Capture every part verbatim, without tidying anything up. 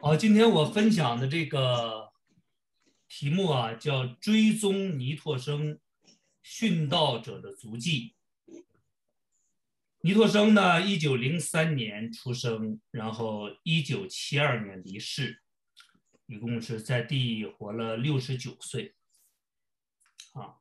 好，今天我分享的这个题目啊，叫追踪尼托生殉道者的足迹。尼托生呢，一九零三年出生，然后一九七二年离世，一共是在地活了六十九岁。啊，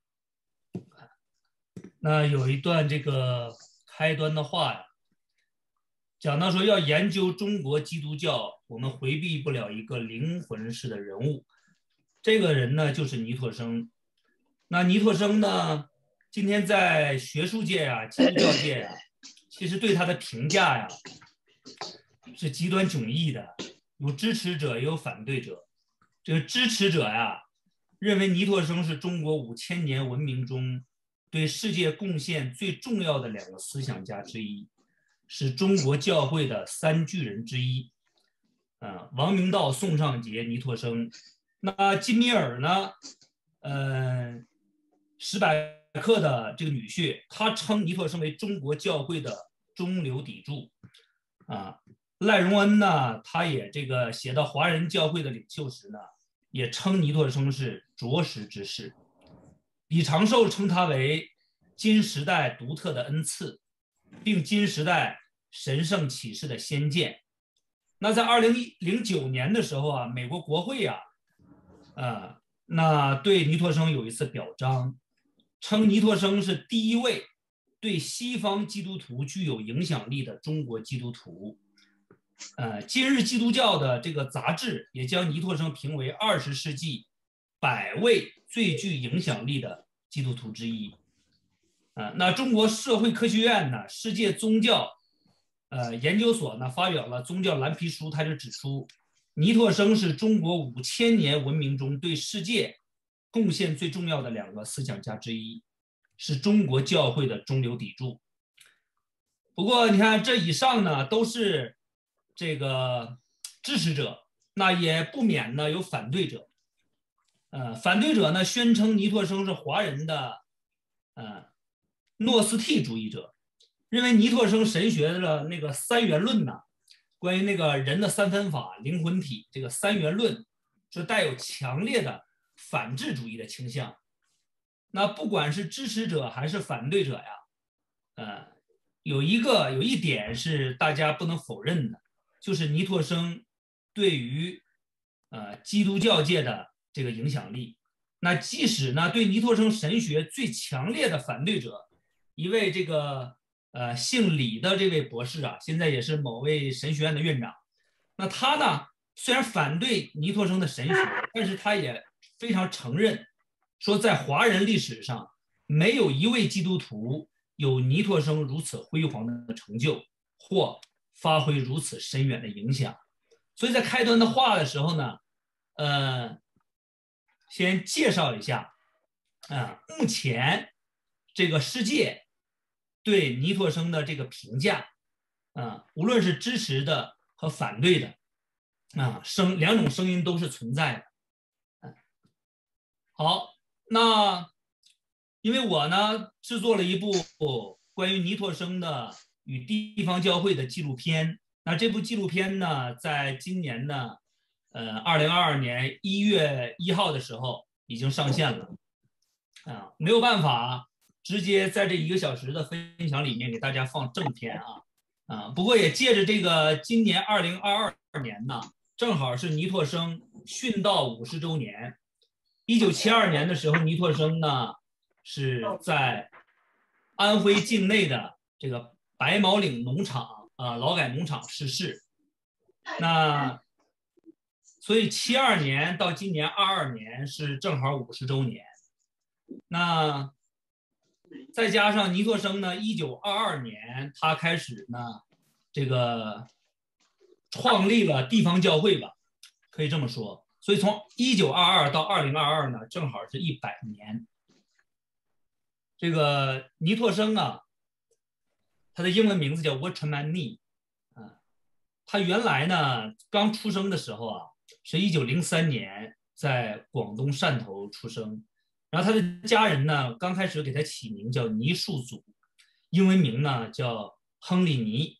那有一段这个开端的话呀，讲到说要研究中国基督教，我们回避不了一个灵魂式的人物，这个人呢就是尼托生。那尼托生呢，今天在学术界啊、基督教界啊，其实对他的评价呀是极端迥异的，有支持者也有反对者。这个支持者呀，认为尼托生是中国五千年文明中对世界贡献最重要的两个思想家之一，是中国教会的三巨人之一。啊，王明道、宋尚节、尼托生。那金米尔呢？呃，史百克的这个女婿，他称尼托生为中国教会的中流砥柱。啊，赖荣恩呢，他也这个写到华人教会的领袖时呢，也称尼托生是卓识之士。李长寿称他为今时代独特的恩赐，并今时代神圣启示的先见。那在二零零九年的时候啊，美国国会啊，呃，那对尼托生有一次表彰，称尼托生是第一位对西方基督徒具有影响力的中国基督徒。呃，今日基督教的这个杂志也将尼托生评为二十世纪百位最具影响力的基督徒之一。呃，那中国社会科学院呢，世界宗教呃研究所呢发表了宗教蓝皮书，他就指出，尼托生是中国五千年文明中对世界贡献最重要的两个思想家之一，是中国教会的中流砥柱。不过你看这以上呢都是这个支持者，那也不免呢有反对者。呃，反对者呢宣称尼托生是华人的呃诺斯替主义者，认为尼托生神学的那个三元论呢，关于那个人的三分法、灵魂体这个三元论是带有强烈的反智主义的倾向。那不管是支持者还是反对者呀，呃，有一个有一点是大家不能否认的，就是尼托生对于呃基督教界的这个影响力。那即使呢对尼托生神学最强烈的反对者，一位这个呃姓李的这位博士啊，现在也是某位神学院的院长。那他呢虽然反对尼托生的神学，但是他也非常承认说，在华人历史上没有一位基督徒有尼托生如此辉煌的成就，或发挥如此深远的影响。所以在开端的话的时候呢，呃，先介绍一下啊、呃，目前这个世界对尼托生的这个评价啊、呃，无论是支持的和反对的啊，声两种声音都是存在的。嗯、好，那因为我呢制作了一部关于尼托生的与地方教会的纪录片，那这部纪录片呢，在今年呢，呃，二零二二年一月一号的时候已经上线了，啊，没有办法直接在这一个小时的分享里面给大家放正片啊，啊，不过也借着这个今年二零二二年呢，正好是尼托生殉道五十周年。一九七二年的时候，尼托生呢是在安徽境内的这个白毛岭农场啊、呃、劳改农场逝世。那所以七二年到今年二二年是正好五十周年。那再加上尼托生呢，一九二二年他开始呢这个创立了地方教会吧，可以这么说。所以从一九二二到二零二二呢，正好是一百年。这个尼托生啊，他的英文名字叫 Watchman Nee 啊，他原来呢刚出生的时候啊，是一九零三年在广东汕头出生，然后他的家人呢刚开始给他起名叫尼树祖，英文名呢叫亨利尼。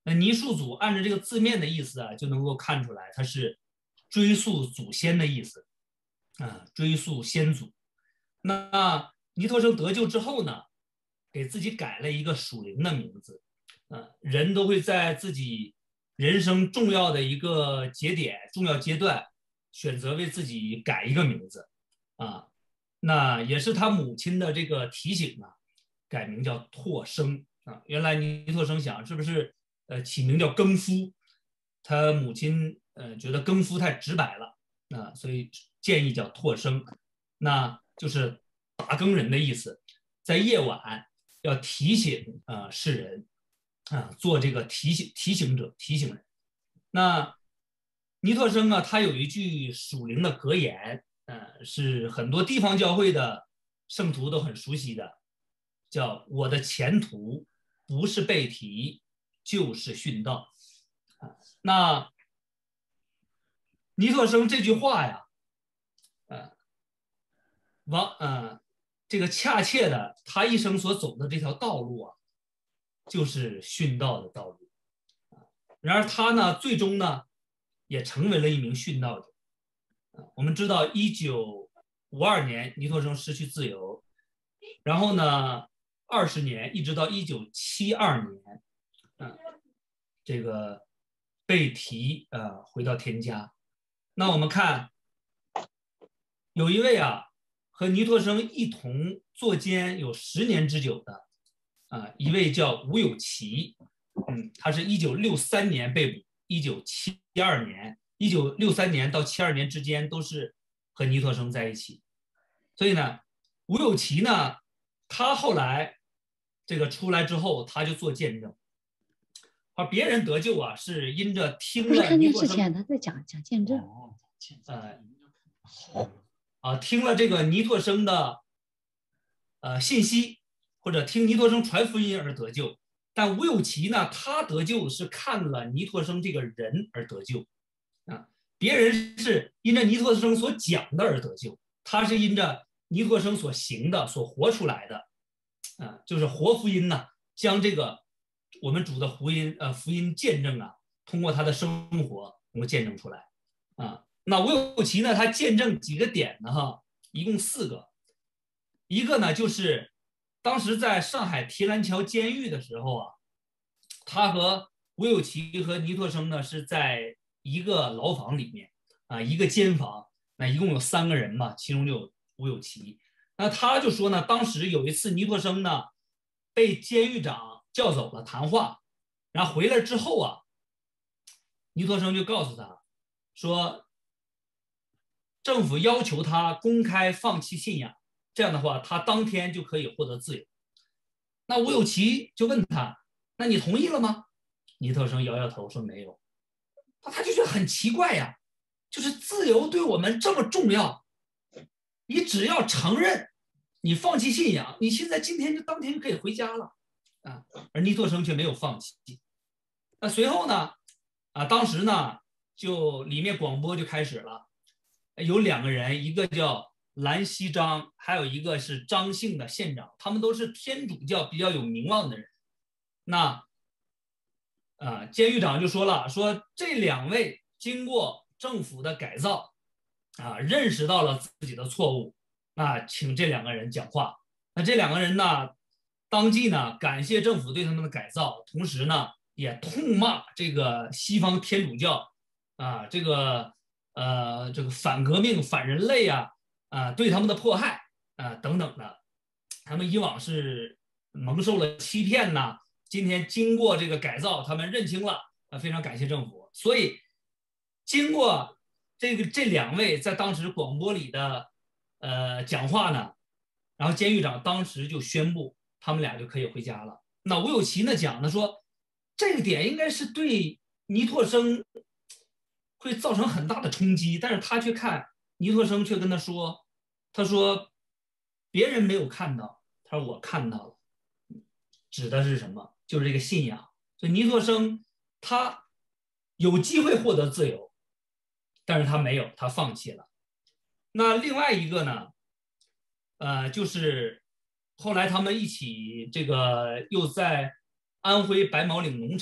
那泥树祖按照这个字面的意思啊，就能够看出来，它是追溯祖先的意思啊，追溯先祖。那尼托生得救之后呢，给自己改了一个属灵的名字。啊，人都会在自己人生重要的一个节点、重要阶段，选择为自己改一个名字啊。那也是他母亲的这个提醒啊，改名叫拓生啊。原来尼托生想是不是呃起名叫更夫，他母亲呃觉得更夫太直白了啊，所以建议叫拓生，那就是打更人的意思，在夜晚要提醒啊、呃、世人啊，做这个提醒提醒者提醒人。那尼托生啊，他有一句属灵的格言，呃，是很多地方教会的圣徒都很熟悉的，叫“我的前途不是背题，就是殉道”。啊，那尼托生这句话呀，呃，王呃，这个恰切的，他一生所走的这条道路啊，就是殉道的道路。然而他呢，最终呢，也成为了一名殉道者。我们知道，一九五二年尼托生失去自由，然后呢，二十年一直到一九七二年，嗯，这个被提呃回到天家。那我们看，有一位啊和尼托生一同坐监有十年之久的啊，一位叫吴有奇，嗯，他是一九六三年被捕，一九七二年，一九六三年到七二年之间都是和尼托生在一起。所以呢，吴有奇呢，他后来这个出来之后，他就做见证。而别人得救啊，是因着听不是看了尼托生， 电视前他在讲讲见证。 呃，啊，听了这个尼托生的呃信息，或者听尼托生传福音而得救。但吴有奇呢，他得救是看了尼托生这个人而得救啊，别人是因着尼托生所讲的而得救，他是因着尼托生所行的、所活出来的啊，就是活福音呢，将这个我们主的福音呃福音见证啊，通过他的生活能够见证出来啊。那吴有奇呢，他见证几个点呢？哈，一共四个。一个呢，就是当时在上海提篮桥监狱的时候啊，他和吴有奇和尼托生呢是在一个牢房里面啊，一个监房，那一共有三个人嘛，其中就有吴有奇。那他就说呢，当时有一次尼托生呢被监狱长叫走了谈话，然后回来之后啊，尼托生就告诉他说，政府要求他公开放弃信仰。这样的话，他当天就可以获得自由。那吴有奇就问他：“那你同意了吗？”尼特生摇摇头说：“没有。”那他就觉得很奇怪呀，就是自由对我们这么重要，你只要承认你放弃信仰，你现在今天就当天就可以回家了啊。而尼特生却没有放弃。那随后呢，啊，当时呢，就里面广播就开始了，有两个人，一个叫兰锡章，还有一个是张姓的县长，他们都是天主教比较有名望的人。那啊，监狱长就说了，说这两位经过政府的改造，啊，认识到了自己的错误，那请这两个人讲话。那这两个人呢，当即呢感谢政府对他们的改造，同时呢也痛骂这个西方天主教啊，这个呃这个反革命、反人类啊。啊，对他们的迫害啊等等的，他们以往是蒙受了欺骗呐，今天经过这个改造，他们认清了，啊，非常感谢政府。所以经过这个这两位在当时广播里的呃讲话呢，然后监狱长当时就宣布他们俩就可以回家了。那吴有奇呢讲呢说，这个点应该是对尼托生会造成很大的冲击，但是他却看。尼托生却跟他说：“他说别人没有看到，他说我看到了。”指的是什么？就是这个信仰。所以尼托生他有机会获得自由，但是他没有，他放弃了。那另外一个呢？呃，就是后来他们一起这个又在安徽白毛岭农场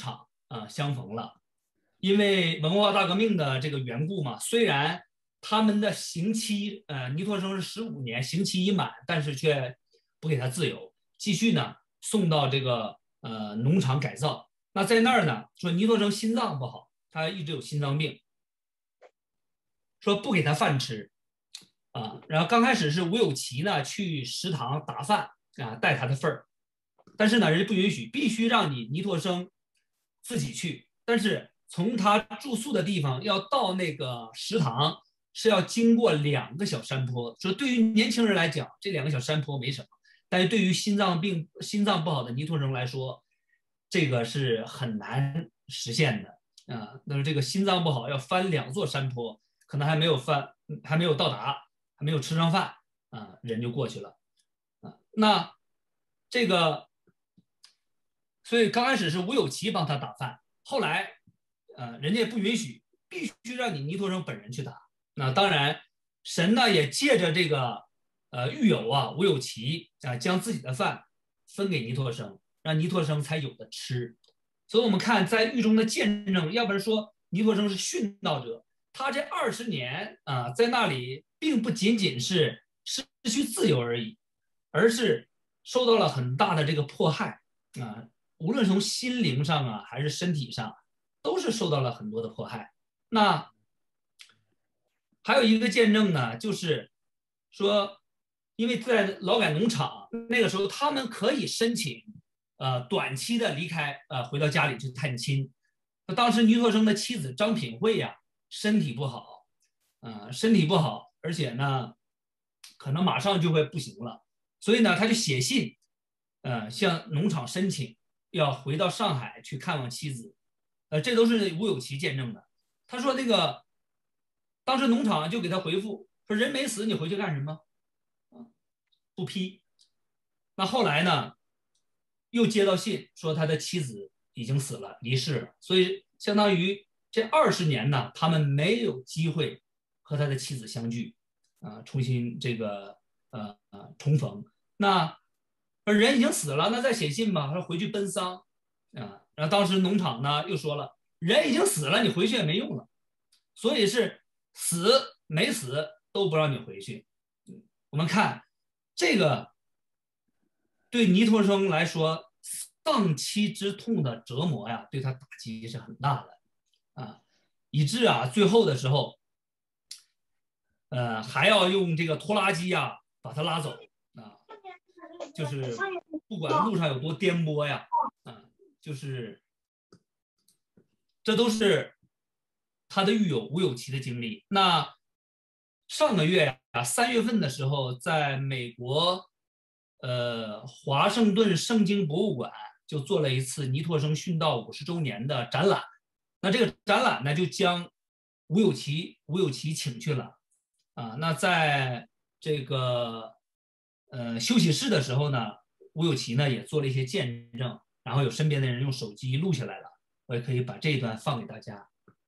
啊相逢了。因为文化大革命的这个缘故嘛，虽然他们的刑期，呃，尼托生是十五年，刑期已满，但是却不给他自由，继续呢送到这个呃农场改造。那在那儿呢，说尼托生心脏不好，他一直有心脏病，说不给他饭吃啊。然后刚开始是吴有奇呢去食堂打饭啊，带他的份儿，但是呢人家不允许，必须让你尼托生自己去，但是从他住宿的地方要到那个食堂是要经过两个小山坡。说对于年轻人来讲，这两个小山坡没什么，但是对于心脏病、心脏不好的尼托生来说，这个是很难实现的啊。那么这个心脏不好要翻两座山坡，可能还没有翻，还没有到达，还没有吃上饭啊，人就过去了啊。那这个，所以刚开始是吴有奇帮他打饭，后来。呃，人家也不允许，必须让你尼托生本人去打。那当然，神呢也借着这个呃狱友啊吴有奇啊，将自己的饭分给尼托生，让尼托生才有的吃。所以我们看在狱中的见证，要不然说尼托生是殉道者，他这二十年啊在那里，并不仅仅是失去自由而已，而是受到了很大的这个迫害啊，无论从心灵上啊还是身体上。都是受到了很多的迫害。那还有一个见证呢，就是说，因为在劳改农场那个时候，他们可以申请呃短期的离开，呃回到家里去探亲。那当时尼托生的妻子张品惠呀、啊，身体不好，呃身体不好，而且呢，可能马上就会不行了，所以呢，他就写信，呃向农场申请要回到上海去看望妻子。呃，这都是吴有奇见证的。他说那个，当时农场就给他回复说人没死，你回去干什么？不批。那后来呢，又接到信说他的妻子已经死了，离世了，所以相当于这二十年呢，他们没有机会和他的妻子相聚，啊、呃，重新这个呃呃重逢。那人已经死了，那再写信吧，说回去奔丧啊。呃然后当时农场呢又说了，人已经死了，你回去也没用了，所以是死没死都不让你回去。我们看这个对尼托生来说，丧妻之痛的折磨呀，对他打击是很大的啊，以致啊最后的时候，呃还要用这个拖拉机呀把他拉走啊，就是不管路上有多颠簸呀，啊。就是这都是他的狱友吴有奇的经历。那上个月啊，三月份的时候，在美国呃华盛顿圣经博物馆就做了一次尼托生殉道五十周年的展览。那这个展览呢，就将吴有奇吴有奇请去了啊。那在这个呃休息室的时候呢，吴有奇呢也做了一些见证。然后有身边的人用手机录下来了，我也可以把这一段放给大家。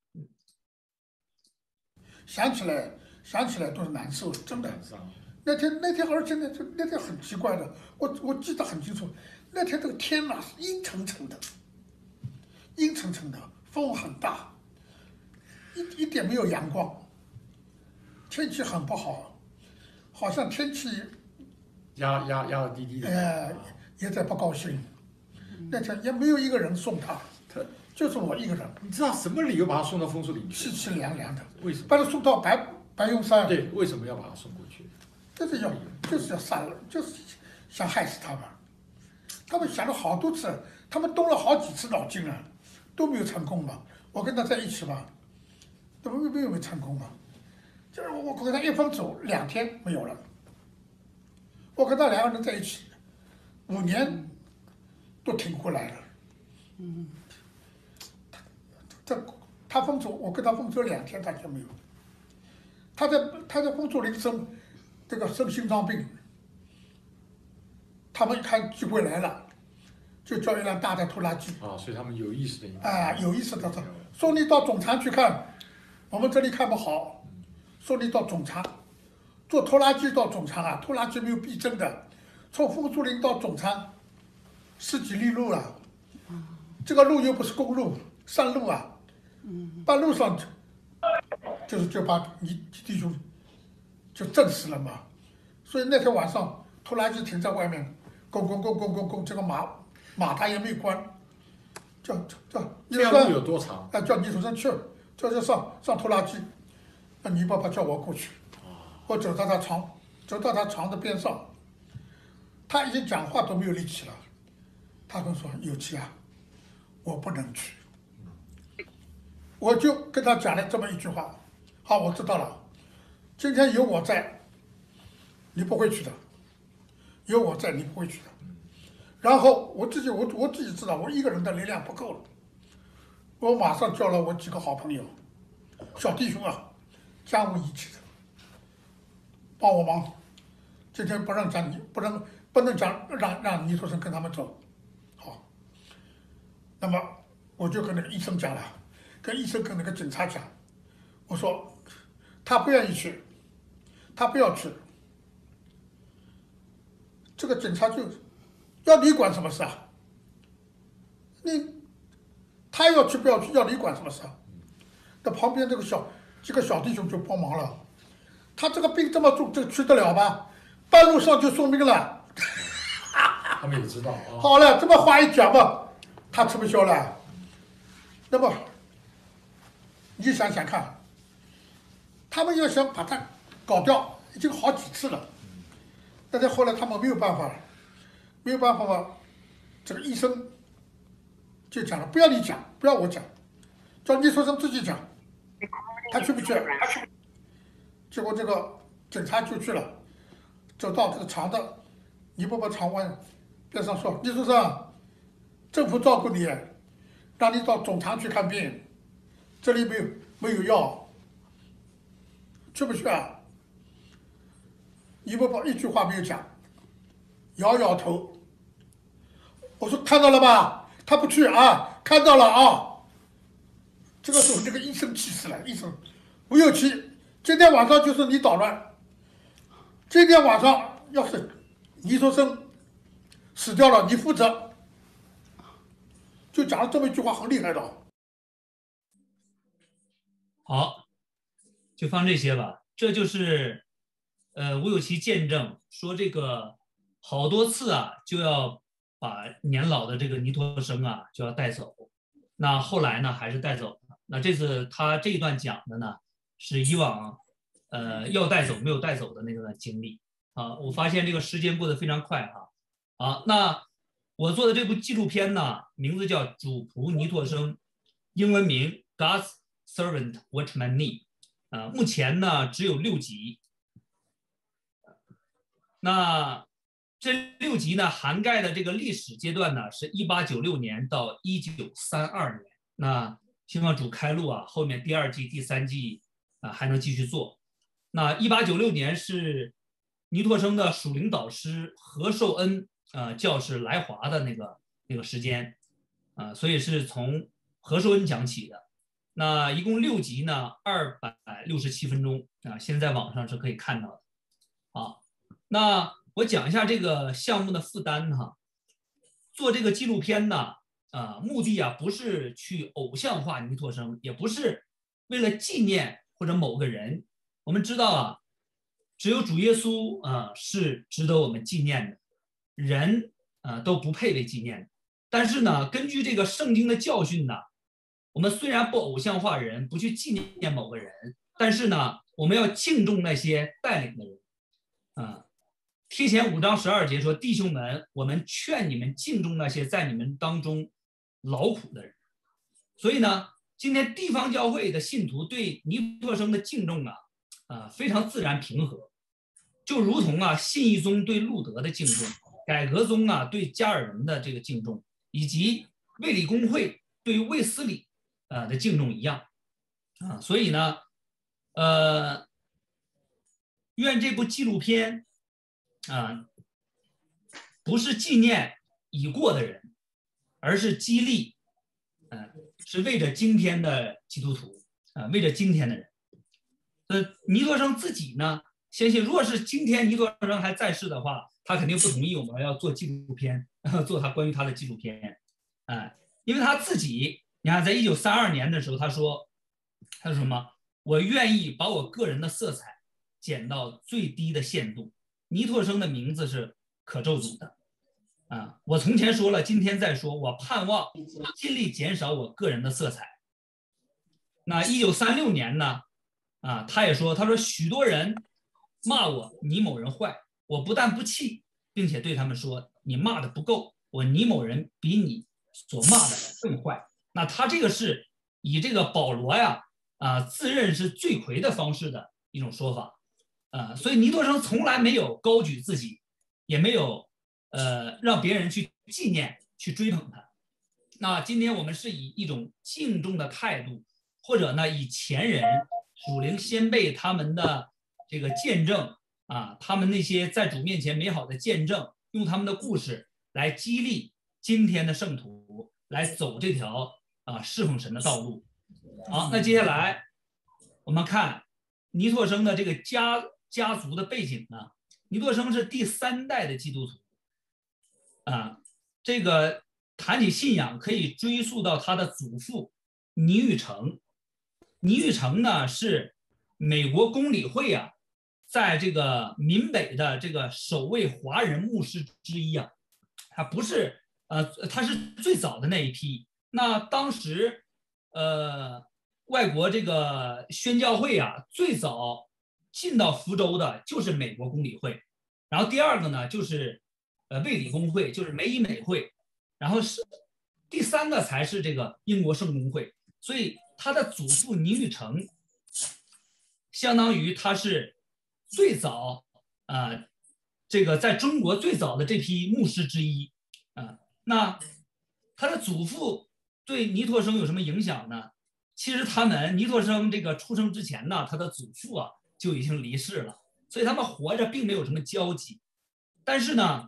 想起来，想起来都是难受，真的。那天那天，而且那天那天很奇怪的，我我记得很清楚，那天这个天呐是阴沉沉的，阴沉沉的，风很大，一一点没有阳光，天气很不好，好像天气压压压的低低的， 呃，也在不高兴。那天也没有一个人送他，他就是我一个人。 你知道什么理由把他送到风树林去？ 凄凄凉凉的。 为什么？ 把他送到白白云山。 对，为什么要把他送过去？ 就是要就是要杀了，就是想害死他们。他们想了好多次，他们动了好几次脑筋了，都没有成功嘛。我跟他在一起嘛，都没有没有成功嘛。就是我跟他一分走，两天没有了。我跟他两个人在一起，五年。都挺过来了，嗯，他他他封住，我跟他封住两天，他就没有。他在他在封住林生，这个生心脏病，他们一看机会来了，就叫一辆大的拖拉机。 啊，所以他们有意识的。 啊，有意识的说，说你到总厂去看，我们这里看不好，说你到总厂，坐拖拉机到总厂啊，拖拉机没有避震的，从枫树林到总厂。十几里路了，这个路又不是公路， 上路啊，半路上就是就把你弟兄就震死了嘛。所以那天晚上拖拉机停在外面，咣咣咣咣咣咣，这个马马达也没关，叫叫叫这样路有多长？ 啊，叫倪楚生去，叫叫上上拖拉机，那倪爸爸叫我过去，我走到他床，走到他床的边上，他已经讲话都没有力气了，他跟我说：“有奇啊，我不能去。”我就跟他讲了这么一句话，好，我知道了，今天有我在，你不会去的，有我在，你不会去的。然后我自己，我我自己知道，我一个人的力量不够了，我马上叫了我几个好朋友、小弟兄啊，加我一起的，帮我忙。今天不让讲，不能不能讲，让让倪楚生跟他们走，好。那么我就跟那个医生讲了，跟医生跟那个警察讲，我说他不愿意去，他不要去。这个警察就要你管什么事啊？你他要去不要去，要你管什么事啊？那旁边这个小几个小弟兄就帮忙了。他这个病这么重，这去得了吗？半路上就送命了。 他们也知道啊。 好了，这么话一讲嘛，他吃不消了。那么你想想看，他们要想把他搞掉，已经好几次了。但是后来他们没有办法了，没有办法嘛，这个医生就讲了，不要你讲，不要我讲，叫倪楚生自己讲，他去不去？结果这个警察就去了，走到这个床的倪伯伯床外边上说：“倪楚生，政府照顾你，让你到总厂去看病，这里没有没有药，去不去啊？”倪伯伯一句话没有讲，摇摇头。我说看到了吧，他不去啊，看到了啊。这个时候，这个医生气死了，医生，吴有奇，今天晚上就是你捣乱，今天晚上要是倪楚生死掉了，你负责。就讲了这么一句话，很厉害的。 好，就放这些吧。这就是，呃，吴有奇见证说，这个好多次啊，就要把年老的这个倪柝声啊就要带走。那后来呢，还是带走了。那这次他这一段讲的呢，是以往呃要带走没有带走的那段经历啊。我发现这个时间过得非常快哈。好，那我做的这部纪录片呢，名字叫《主仆倪柝声》，英文名 God's Servant Watchman Nee， 呃，目前呢只有六集。那这六集呢，涵盖的这个历史阶段呢，是一八九六年到一九三二年。那希望主开路啊，后面第二季、第三季啊还能继续做。那一八九六年是倪柝声的属灵导师何寿恩啊教士来华的那个那个时间啊，所以是从何寿恩讲起的。那一共六集呢，二百六十七分钟啊，现在网上是可以看到的。好，那我讲一下这个项目的负担哈。做这个纪录片呢，啊，目的啊不是去偶像化倪柝声，也不是为了纪念或者某个人。我们知道啊，只有主耶稣啊是值得我们纪念的，人啊都不配被纪念的。但是呢，根据这个圣经的教训呢，我们虽然不偶像化人，不去纪念某个人，但是呢，我们要敬重那些带领的人。啊，提前五章十二节说：“弟兄们，我们劝你们敬重那些在你们当中劳苦的人。”所以呢，今天地方教会的信徒对倪柝声的敬重啊，啊非常自然平和，就如同啊信义宗对路德的敬重，改革宗啊对加尔文的这个敬重，以及卫理公会对卫斯理啊的敬重一样啊。所以呢，呃。愿这部纪录片啊，不是纪念已过的人，而是激励，呃，是为着今天的基督徒啊，为着今天的人。呃，倪柝声自己呢，相信如果是今天倪柝声还在世的话，他肯定不同意我们要做纪录片，做他关于他的纪录片，啊、呃，因为他自己你看，在一九三二年的时候，他说，他说什么？我愿意把我个人的色彩减到最低的限度。尼托生的名字是可咒诅的啊！我从前说了，今天再说，我盼望尽力减少我个人的色彩。那一九三六年呢？啊，他也说，他说许多人骂我倪某人坏，我不但不气，并且对他们说，你骂的不够，我倪某人比你所骂的更坏。那他这个是以这个保罗呀啊自认是罪魁的方式的一种说法啊，所以尼托生从来没有高举自己，也没有呃让别人去纪念去追捧他。那今天我们是以一种敬重的态度，或者呢以前人属灵先辈他们的这个见证啊，他们那些在主面前美好的见证，用他们的故事来激励今天的圣徒来走这条啊侍奉神的道路。好，那接下来我们看尼托生的这个家家族的背景呢，尼托生是第三代的基督徒啊，这个谈起信仰可以追溯到他的祖父倪玉成。倪玉成呢是美国公理会啊，在这个闽北的这个首位华人牧师之一啊，他不是呃，他是最早的那一批。那当时呃，外国这个宣教会啊，最早进到福州的就是美国公理会，然后第二个呢就是呃卫理公会，就是美以美会，然后是第三个才是这个英国圣公会。所以他的祖父倪玉成，相当于他是最早啊、呃，这个在中国最早的这批牧师之一啊、呃。那他的祖父对尼托生有什么影响呢？其实他们尼托生这个出生之前呢，他的祖父啊就已经离世了，所以他们活着并没有什么交集。但是呢，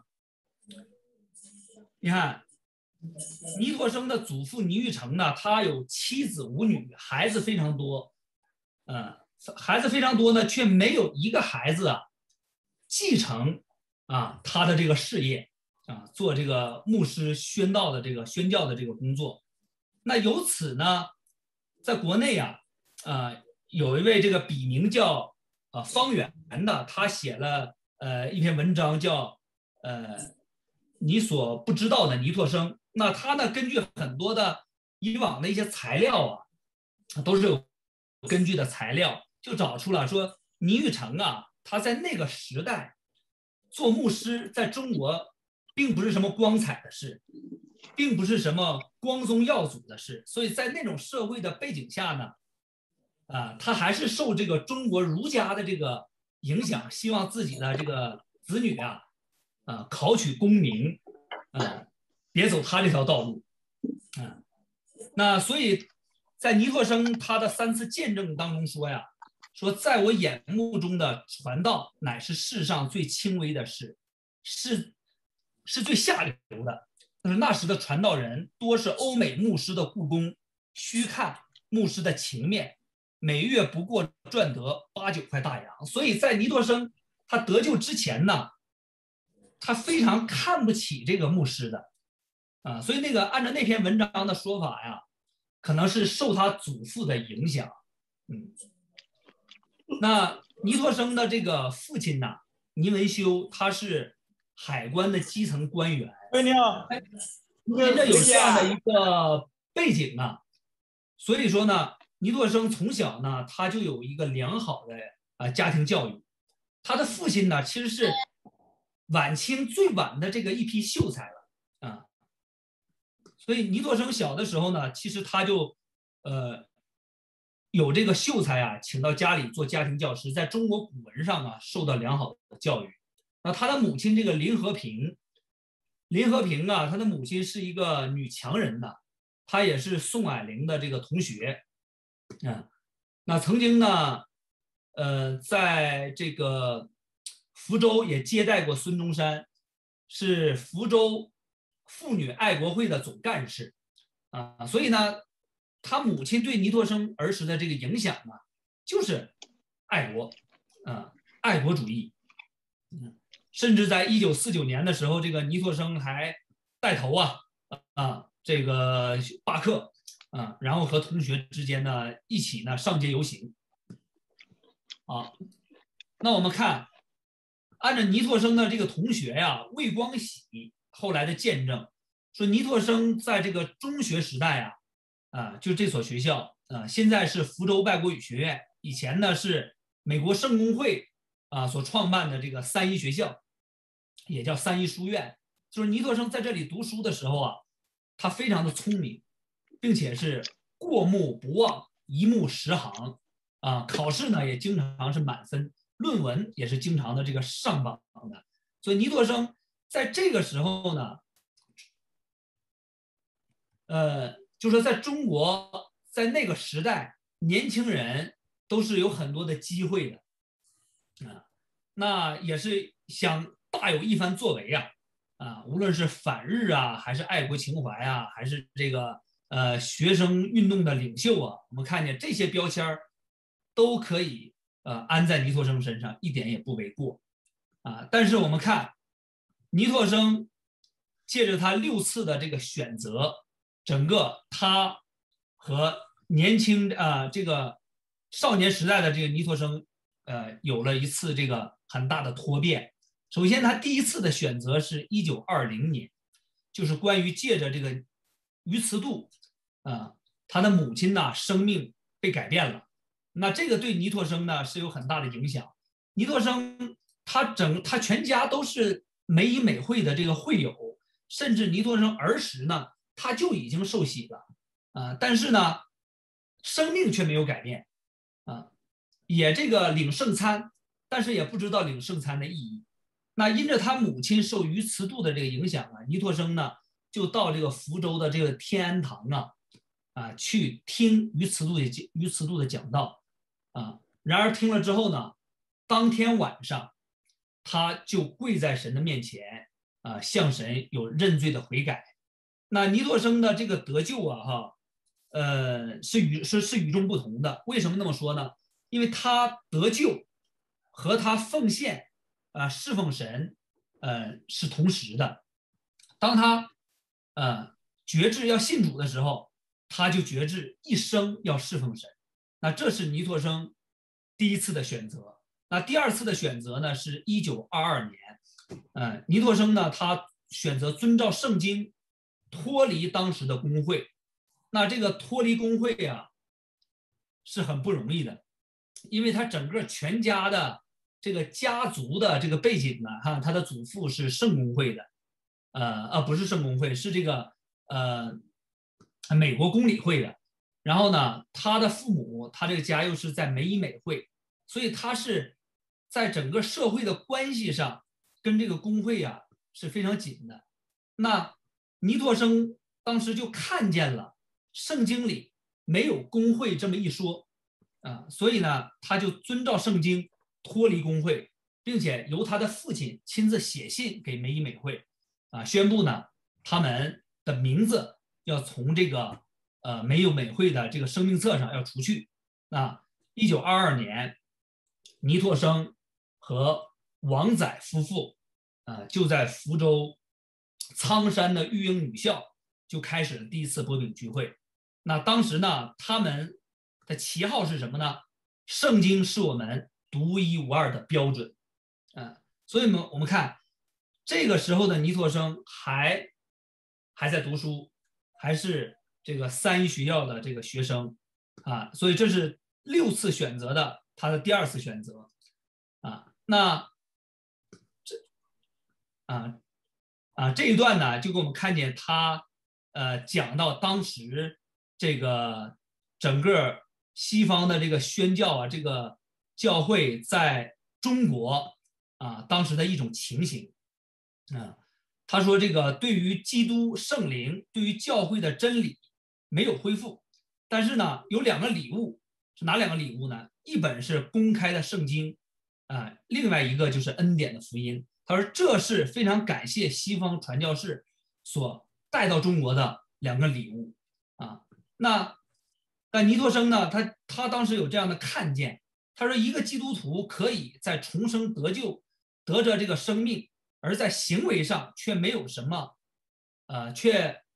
你看尼托生的祖父倪玉成呢，他有妻子五女，孩子非常多，呃，孩子非常多呢，却没有一个孩子啊继承啊他的这个事业啊，做这个牧师宣道的这个宣教的这个工作。那由此呢，在国内啊，呃，有一位这个笔名叫啊方圆的，他写了呃一篇文章叫呃你所不知道的尼托生。那他呢，根据很多的以往的一些材料啊，都是有根据的材料，就找出了说倪玉成啊，他在那个时代做牧师，在中国并不是什么光彩的事，并不是什么光宗耀祖的事，所以在那种社会的背景下呢，啊，他还是受这个中国儒家的这个影响，希望自己的这个子女啊，啊，考取功名，啊。别走他这条道路，啊，那所以在尼托生他的三次见证当中说呀，说在我眼目中的传道乃是世上最轻微的事，是是最下流的。就是那时的传道人多是欧美牧师的雇工，虚看牧师的情面，每月不过赚得八九块大洋。所以在尼托生他得救之前呢，他非常看不起这个牧师的。啊，所以那个按照那篇文章的说法呀，可能是受他祖父的影响。嗯，那尼托生的这个父亲呢，倪文修，他是海关的基层官员。 喂，你好。 因着有这样的一个背景啊，所以说呢，尼托生从小呢，他就有一个良好的啊家庭教育。他的父亲呢，其实是晚清最晚的这个一批秀才了啊。所以尼托生小的时候呢，其实他就呃有这个秀才啊，请到家里做家庭教师，在中国古文上啊受到良好的教育。那他的母亲这个林和平，林和平啊，他的母亲是一个女强人呐，她也是宋霭龄的这个同学啊。那曾经呢，呃，在这个福州也接待过孙中山，是福州妇女爱国会的总干事啊，所以呢，他母亲对尼托生儿时的这个影响呢，就是爱国啊，爱国主义。嗯，甚至在一九四九年的时候，这个尼托生还带头啊啊这个罢课啊，然后和同学之间呢一起呢上街游行。啊，那我们看，按照尼托生的这个同学呀，魏光喜后来的见证，说尼托生在这个中学时代啊，啊，就这所学校啊，现在是福州外国语学院，以前呢是美国圣公会啊所创办的这个三一学校，也叫三一书院。就是尼托生在这里读书的时候啊，他非常的聪明，并且是过目不忘，一目十行啊，考试呢也经常是满分，论文也是经常的这个上榜的。所以尼托生在这个时候呢，呃，就说在中国，在那个时代，年轻人都是有很多的机会的啊，那也是想大有一番作为啊。啊，无论是反日啊，还是爱国情怀啊，还是这个呃学生运动的领袖啊，我们看见这些标签都可以呃安在尼托生身上，一点也不为过啊。但是我们看尼托生借着他六次的这个选择，整个他和年轻啊、呃、这个少年时代的这个尼托生呃有了一次这个很大的脱变。首先，他第一次的选择是一九二零年，就是关于借着这个于慈度啊，他的母亲呢生命被改变了，那这个对尼托生呢是有很大的影响。尼托生他整他全家都是美以美会的这个会友，甚至尼托生儿时呢他就已经受洗了啊，但是呢生命却没有改变啊，也这个领圣餐，但是也不知道领圣餐的意义。那因着他母亲受于慈度的这个影响啊，尼托生呢就到这个福州的这个天安堂啊啊去听于慈度的于慈度的讲道啊。然而听了之后呢，当天晚上他就跪在神的面前啊，向神有认罪的悔改。那尼托生的这个得救啊，哈，呃，是与是是与众不同的。为什么那么说呢？因为他得救和他奉献。啊，侍奉神，呃，是同时的。当他呃决志要信主的时候，他就决志一生要侍奉神。那这是尼托生第一次的选择。那第二次的选择呢，是一九二二年，呃，尼托生呢，他选择遵照圣经，脱离当时的公会。那这个脱离公会啊，是很不容易的，因为他整个全家的。这个家族的这个背景呢，哈，他的祖父是圣公会的，呃啊不是圣公会，是这个呃美国公理会的。然后呢，他的父母，他这个家又是在美以美会，所以他是在整个社会的关系上跟这个公会啊是非常紧的。那尼托生当时就看见了圣经里没有公会这么一说啊，所以呢，他就遵照圣经。脱离公会，并且由他的父亲亲自写信给美以美会，啊，宣布呢他们的名字要从这个呃美以美会的这个生命册上要除去。那一九二二年，尼托生和王载夫妇啊、呃、就在福州苍山的育英女校就开始了第一次擘饼聚会。那当时呢，他们的旗号是什么呢？圣经是我们独一无二的标准，啊，所以呢，我们看这个时候的尼托生还还在读书，还是这个三一学校的这个学生啊，所以这是六次选择的他的第二次选择啊。那这啊啊这一段呢，就给我们看见他呃讲到当时这个整个西方的这个宣教啊，这个。教会在中国啊，当时的一种情形啊，他说这个对于基督圣灵，对于教会的真理没有恢复，但是呢，有两个礼物，是哪两个礼物呢？一本是公开的圣经啊，另外一个就是恩典的福音。他说这是非常感谢西方传教士所带到中国的两个礼物啊。那但尼托生呢，他他当时有这样的看见。他说：“一个基督徒可以在重生得救，得着这个生命，而在行为上却没有什么，呃，却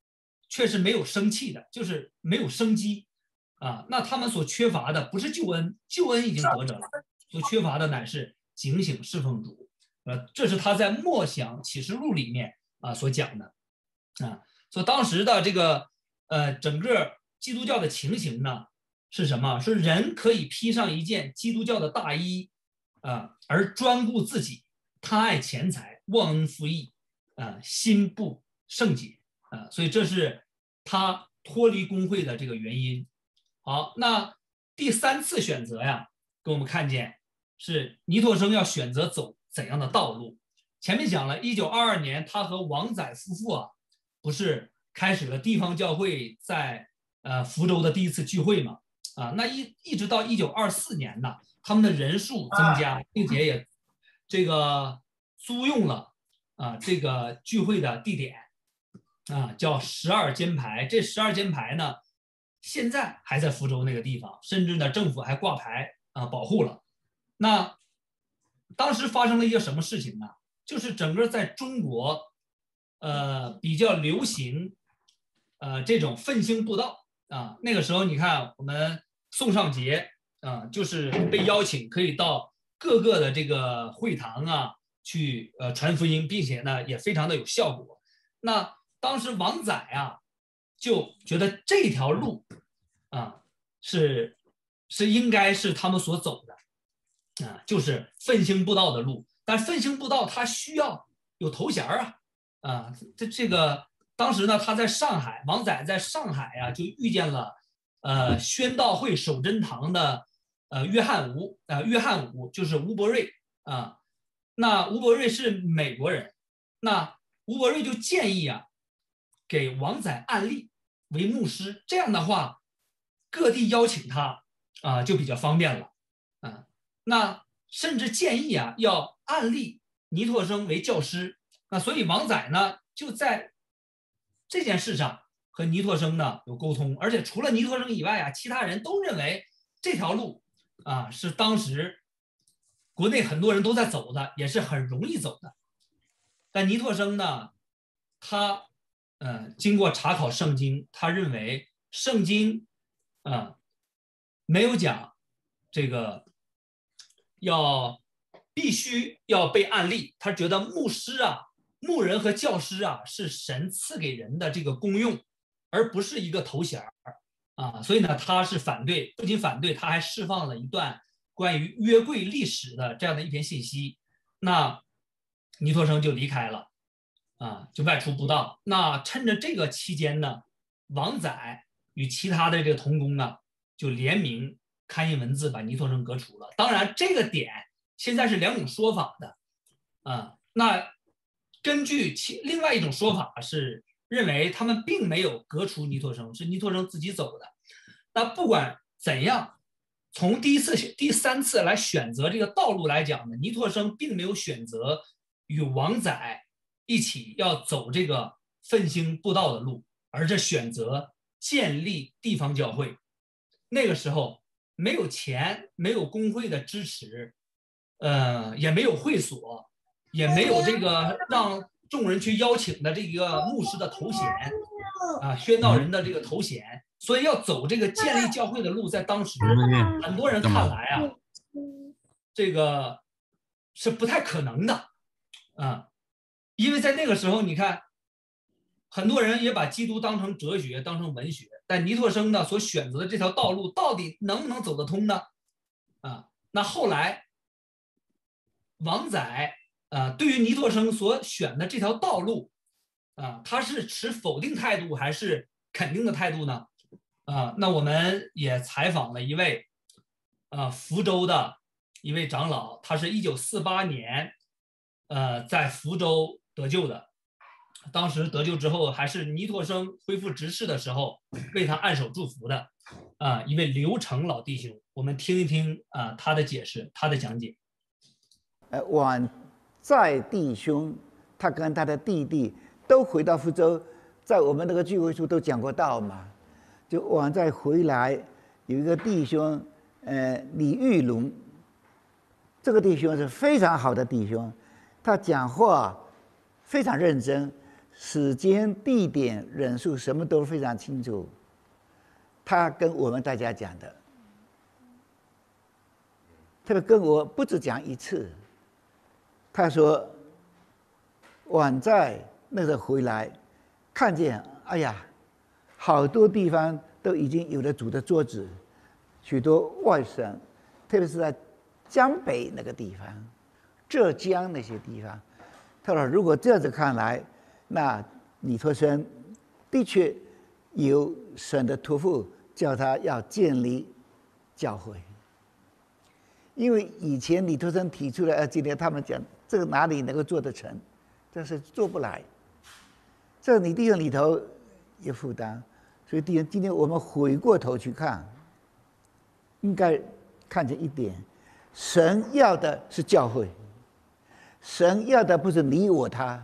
却是没有生气的，就是没有生机啊。那他们所缺乏的不是救恩，救恩已经得着了，所缺乏的乃是警醒侍奉主。呃，这是他在默想启示录里面啊所讲的啊。所以当时的这个呃整个基督教的情形呢是什么？是人可以披上一件基督教的大衣啊，而专顾自己，贪爱钱财，忘恩负义啊，心不圣洁啊。所以这是他脱离公会的这个原因。好，那第三次选择呀，给我们看见是尼托生要选择走怎样的道路。前面讲了，一九二二年他和王载夫妇啊，不是开始了地方教会在呃福州的第一次聚会嘛？啊，那一一直到一九二四年呢，他们的人数增加，并且也这个租用了啊这个聚会的地点啊，叫十二间牌。这十二间牌呢，现在还在福州那个地方，甚至呢政府还挂牌啊保护了。那当时发生了一个什么事情呢？就是整个在中国，呃，比较流行，呃，这种奋兴布道啊。那个时候，你看我们宋尚节啊，就是被邀请可以到各个的这个会堂啊去呃传福音，并且呢也非常的有效果。那当时王载啊就觉得这条路啊是是应该是他们所走的。啊，就是奋兴布道的路，但奋兴布道它需要有头衔啊，啊，这这个当时呢，他在上海，王载在上海呀、啊，就遇见了呃宣道会守真堂的呃约翰吴呃约翰吴就是吴伯瑞啊，那吴伯瑞是美国人，那吴伯瑞就建议啊，给王载按立为牧师，这样的话各地邀请他啊就比较方便了啊。那甚至建议啊，要按立尼托生为教师。那所以王载呢，就在这件事上和尼托生呢有沟通，而且除了尼托生以外啊，其他人都认为这条路啊是当时国内很多人都在走的，也是很容易走的。但尼托生呢，他呃经过查考圣经，他认为圣经啊、呃、没有讲这个。要必须要被按立，他觉得牧师啊、牧人和教师啊是神赐给人的这个功用，而不是一个头衔啊，所以呢，他是反对，不仅反对，他还释放了一段关于约柜历史的这样的一篇信息。那尼托生就离开了啊，就外出布道。那趁着这个期间呢，王载与其他的这个同工啊，就联名刊印文字把尼托生革除了。当然，这个点现在是两种说法的啊。那根据其另外一种说法是认为他们并没有革除尼托生，是尼托生自己走的。那不管怎样，从第一次、第三次来选择这个道路来讲呢，尼托生并没有选择与王载一起要走这个奋兴布道的路，而是选择建立地方教会。那个时候没有钱，没有工会的支持，呃，也没有会所，也没有这个让众人去邀请的这个牧师的头衔啊，宣道人的这个头衔，所以要走这个建立教会的路，在当时很多人看来啊，这个是不太可能的啊，因为在那个时候，你看，很多人也把基督当成哲学，当成文学，但尼托生呢所选择的这条道路到底能不能走得通呢？啊，那后来王载啊，对于尼托生所选的这条道路啊，他是持否定态度还是肯定的态度呢？啊，那我们也采访了一位啊福州的一位长老，他是一九四八年呃在福州得救的。当时得救之后，还是尼托生恢复执事的时候，为他按手祝福的，啊，一位刘成老弟兄，我们听一听啊他的解释，他的讲解。 呃，往在弟兄，他跟他的弟弟都回到福州，在我们那个聚会处都讲过道嘛。就往再回来，有一个弟兄，呃，李玉龙，这个弟兄是非常好的弟兄，他讲话非常认真。 时间、地点、人数，什么都非常清楚。他跟我们大家讲的，特别跟我不止讲一次。他说，晚在那时候回来，看见，哎呀，好多地方都已经有了主的桌子，许多外省，特别是在江北那个地方、浙江那些地方。他说，如果这样子看来，那尼托生的确有神的托付，叫他要建立教会。因为以前尼托生提出来，呃，今天他们讲这个哪里能够做得成，但是做不来。这你弟兄里头有负担，所以弟兄，今天我们回过头去看，应该看见一点：神要的是教会，神要的不是你我他。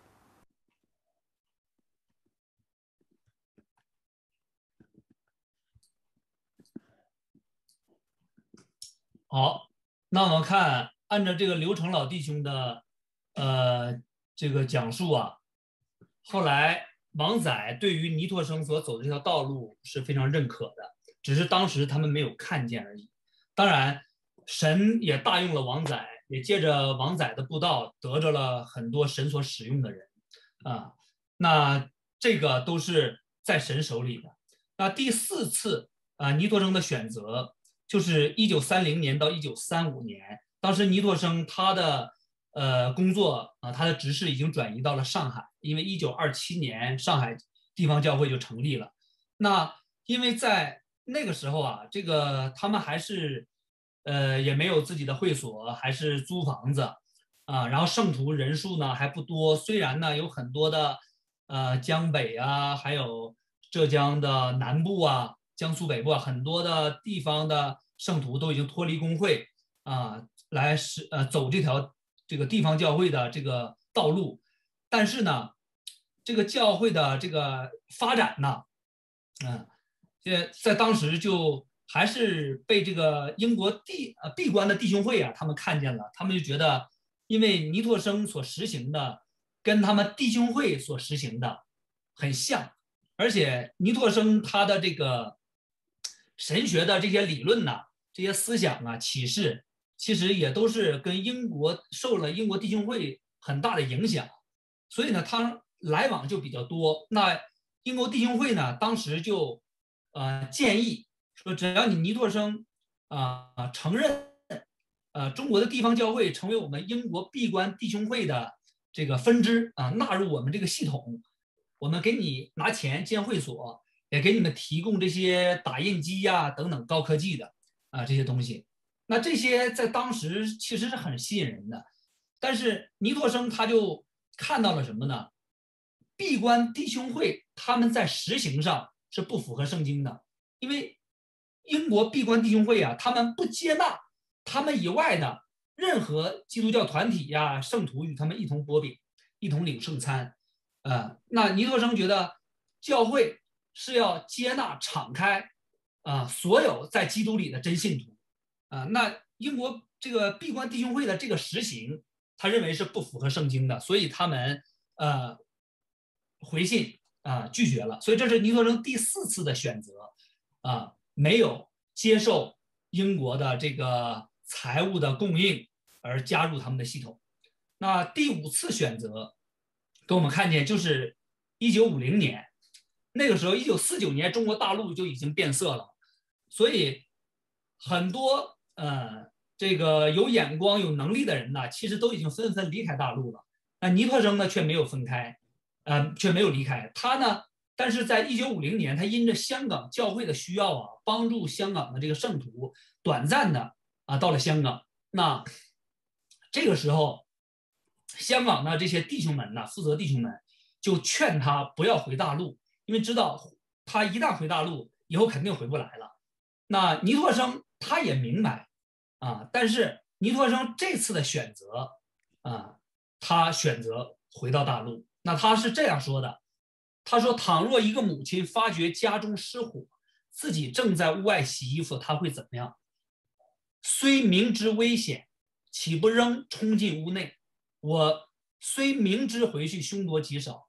好，那我们看，按照这个刘成老弟兄的呃这个讲述啊，后来王载对于尼托生所走的这条道路是非常认可的，只是当时他们没有看见而已。当然，神也大用了王载，也借着王载的布道得着了很多神所使用的人啊。那这个都是在神手里的。那第四次啊，尼托生的选择。就是一九三零年到一九三五年，当时尼托生他的呃工作啊，他的职事已经转移到了上海，因为一九二七年上海地方教会就成立了。那因为在那个时候啊，这个他们还是呃也没有自己的会所，还是租房子啊，然后圣徒人数呢还不多，虽然呢有很多的呃江北啊，还有浙江的南部啊。江苏北部啊，很多的地方的圣徒都已经脱离公会啊，来是呃走这条这个地方教会的这个道路。但是呢，这个教会的这个发展呢，嗯，这在当时就还是被这个英国地呃闭关的弟兄会啊，他们看见了，他们就觉得，因为尼托生所实行的跟他们弟兄会所实行的很像，而且尼托生他的这个。神学的这些理论呐、啊，这些思想啊、启示，其实也都是跟英国受了英国弟兄会很大的影响，所以呢，他来往就比较多。那英国弟兄会呢，当时就呃建议说，只要你尼托生啊、呃、承认呃中国的地方教会成为我们英国闭关弟兄会的这个分支啊、呃，纳入我们这个系统，我们给你拿钱建会所。也给你们提供这些打印机呀、啊、等等高科技的啊这些东西，那这些在当时其实是很吸引人的，但是尼托生他就看到了什么呢？闭关弟兄会他们在实行上是不符合圣经的，因为英国闭关弟兄会啊，他们不接纳他们以外的任何基督教团体呀、啊、圣徒与他们一同擘饼，一同领圣餐，呃，那尼托生觉得教会。是要接纳、敞开啊、呃，所有在基督里的真信徒啊、呃。那英国这个闭关弟兄会的这个实行，他认为是不符合圣经的，所以他们呃回信啊、呃、拒绝了。所以这是尼托生第四次的选择啊、呃，没有接受英国的这个财务的供应而加入他们的系统。那第五次选择，给我们看见就是一九五零年。那个时候，一九四九年，中国大陆就已经变色了，所以很多呃这个有眼光、有能力的人呢，其实都已经纷纷离开大陆了。那尼托生呢，却没有分开，呃，却没有离开。他呢，但是在一九五零年，他因着香港教会的需要啊，帮助香港的这个圣徒，短暂的啊到了香港。那这个时候，香港的这些弟兄们呢，负责弟兄们就劝他不要回大陆。因为知道他一旦回大陆，以后肯定回不来了。那尼托生他也明白啊，但是尼托生这次的选择啊，他选择回到大陆。那他是这样说的：他说，倘若一个母亲发觉家中失火，自己正在屋外洗衣服，他会怎么样？虽明知危险，岂不仍冲进屋内？我虽明知回去凶多吉少，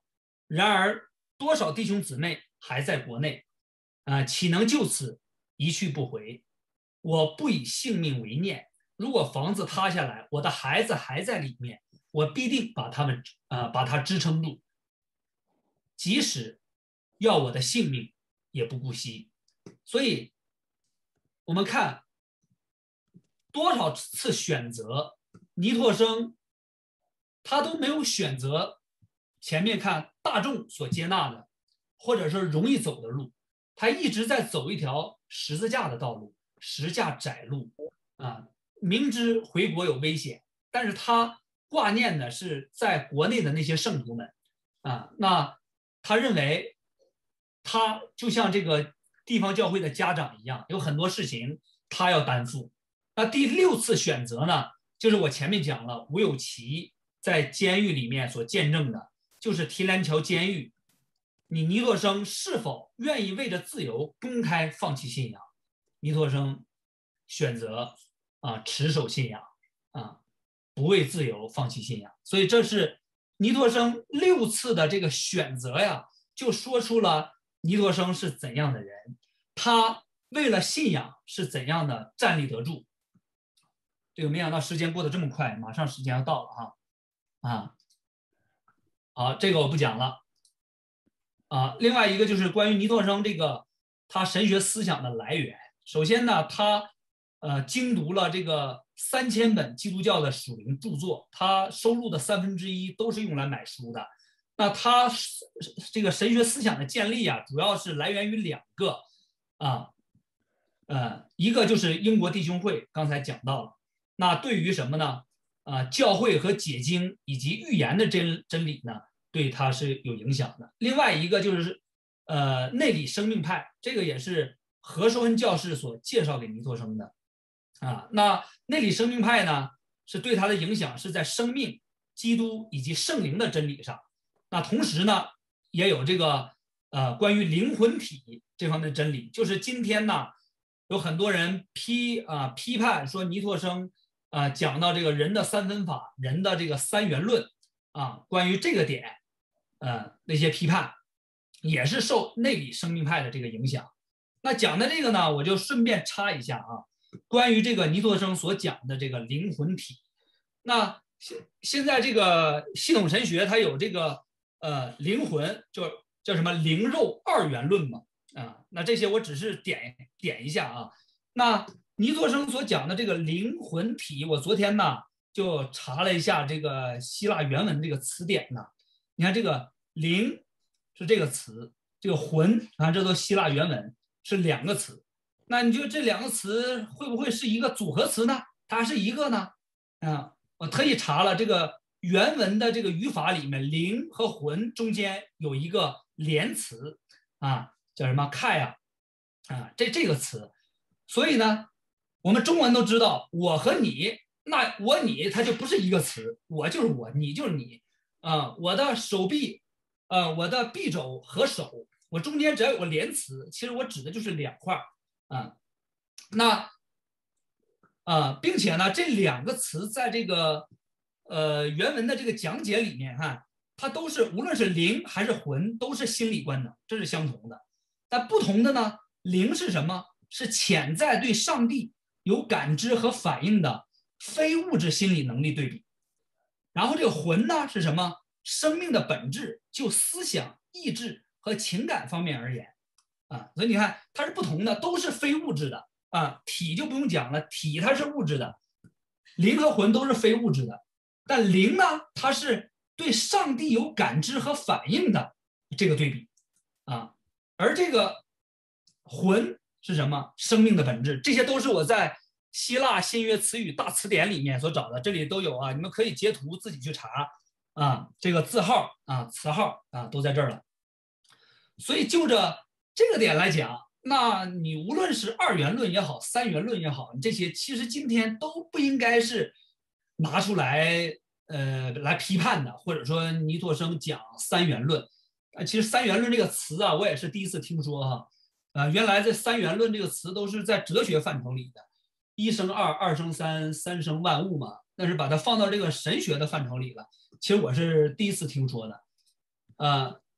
然而多少弟兄姊妹还在国内，啊、呃，岂能就此一去不回？我不以性命为念，如果房子塌下来，我的孩子还在里面，我必定把他们啊、呃、把它支撑住，即使要我的性命也不顾惜。所以，我们看多少次选择，尼托生他都没有选择前面看大众所接纳的，或者是容易走的路，他一直在走一条十字架的道路，十架窄路啊。明知回国有危险，但是他挂念的是在国内的那些圣徒们啊。那他认为他就像这个地方教会的家长一样，有很多事情他要担负。那第六次选择呢，就是我前面讲了，吴有奇在监狱里面所见证的，就是提篮桥监狱，你尼托生是否愿意为了自由公开放弃信仰？尼托生选择啊持守信仰啊，不为自由放弃信仰。所以这是尼托生六次的这个选择呀，就说出了尼托生是怎样的人，他为了信仰是怎样的站立得住。这个没想到时间过得这么快，马上时间要到了哈啊。好，这个我不讲了啊。另外一个就是关于尼托生这个他神学思想的来源。首先呢，他呃精读了这个三千本基督教的属灵著作，他收入的三分之一都是用来买书的。那他这个神学思想的建立啊，主要是来源于两个啊，呃，一个就是英国弟兄会，刚才讲到了。那对于什么呢？啊，教会和解经以及预言的真真理呢，对他是有影响的。另外一个就是呃内里生命派，这个也是何寿恩教士所介绍给尼托生的啊。那内里生命派呢，是对他的影响是在生命、基督以及圣灵的真理上。那同时呢，也有这个呃关于灵魂体这方面的真理。就是今天呢，有很多人批啊、呃、批判说尼托生啊、呃、讲到这个人的三分法、人的这个三元论啊，关于这个点，呃那些批判也是受内里生命派的这个影响。那讲的这个呢，我就顺便插一下啊，关于这个尼托生所讲的这个灵魂体。那现现在这个系统神学它有这个呃灵魂，就叫什么灵肉二元论嘛啊。那这些我只是点点一下啊。那尼托生所讲的这个灵魂体，我昨天呢就查了一下这个希腊原文这个词典呢。你看这个灵是这个词，这个魂啊，这都希腊原文是两个词。那你觉得这两个词会不会是一个组合词呢？它还是一个呢？啊，我特意查了这个原文的这个语法里面，灵和魂中间有一个连词啊，叫什么kai啊啊，这这个词。所以呢，我们中文都知道，我和你，那我你它就不是一个词，我就是我，你就是你啊。我的手臂，呃，我的臂肘和手，我中间只要有个连词，其实我指的就是两块啊。那啊，并且呢，这两个词在这个呃原文的这个讲解里面哈，它都是无论是灵还是魂，都是心理官能，这是相同的。但不同的呢，灵是什么？是潜在对上帝有感知和反应的非物质心理能力对比。然后这个魂呢是什么？生命的本质，就思想、意志和情感方面而言啊，所以你看它是不同的，都是非物质的啊。体就不用讲了，体它是物质的，灵和魂都是非物质的。但灵呢，它是对上帝有感知和反应的这个对比啊，而这个魂是什么？生命的本质。这些都是我在希腊新约词语大词典里面所找的，这里都有啊，你们可以截图自己去查啊。这个字号啊、词号啊都在这儿了。所以就着这个点来讲，那你无论是二元论也好，三元论也好，这些其实今天都不应该是拿出来呃来批判的，或者说尼托生讲三元论。呃，其实三元论这个词啊，我也是第一次听说哈。呃，原来这三元论这个词都是在哲学范畴里的，一生二，二生三，三生万物嘛。但是把它放到这个神学的范畴里了，其实我是第一次听说的。呃，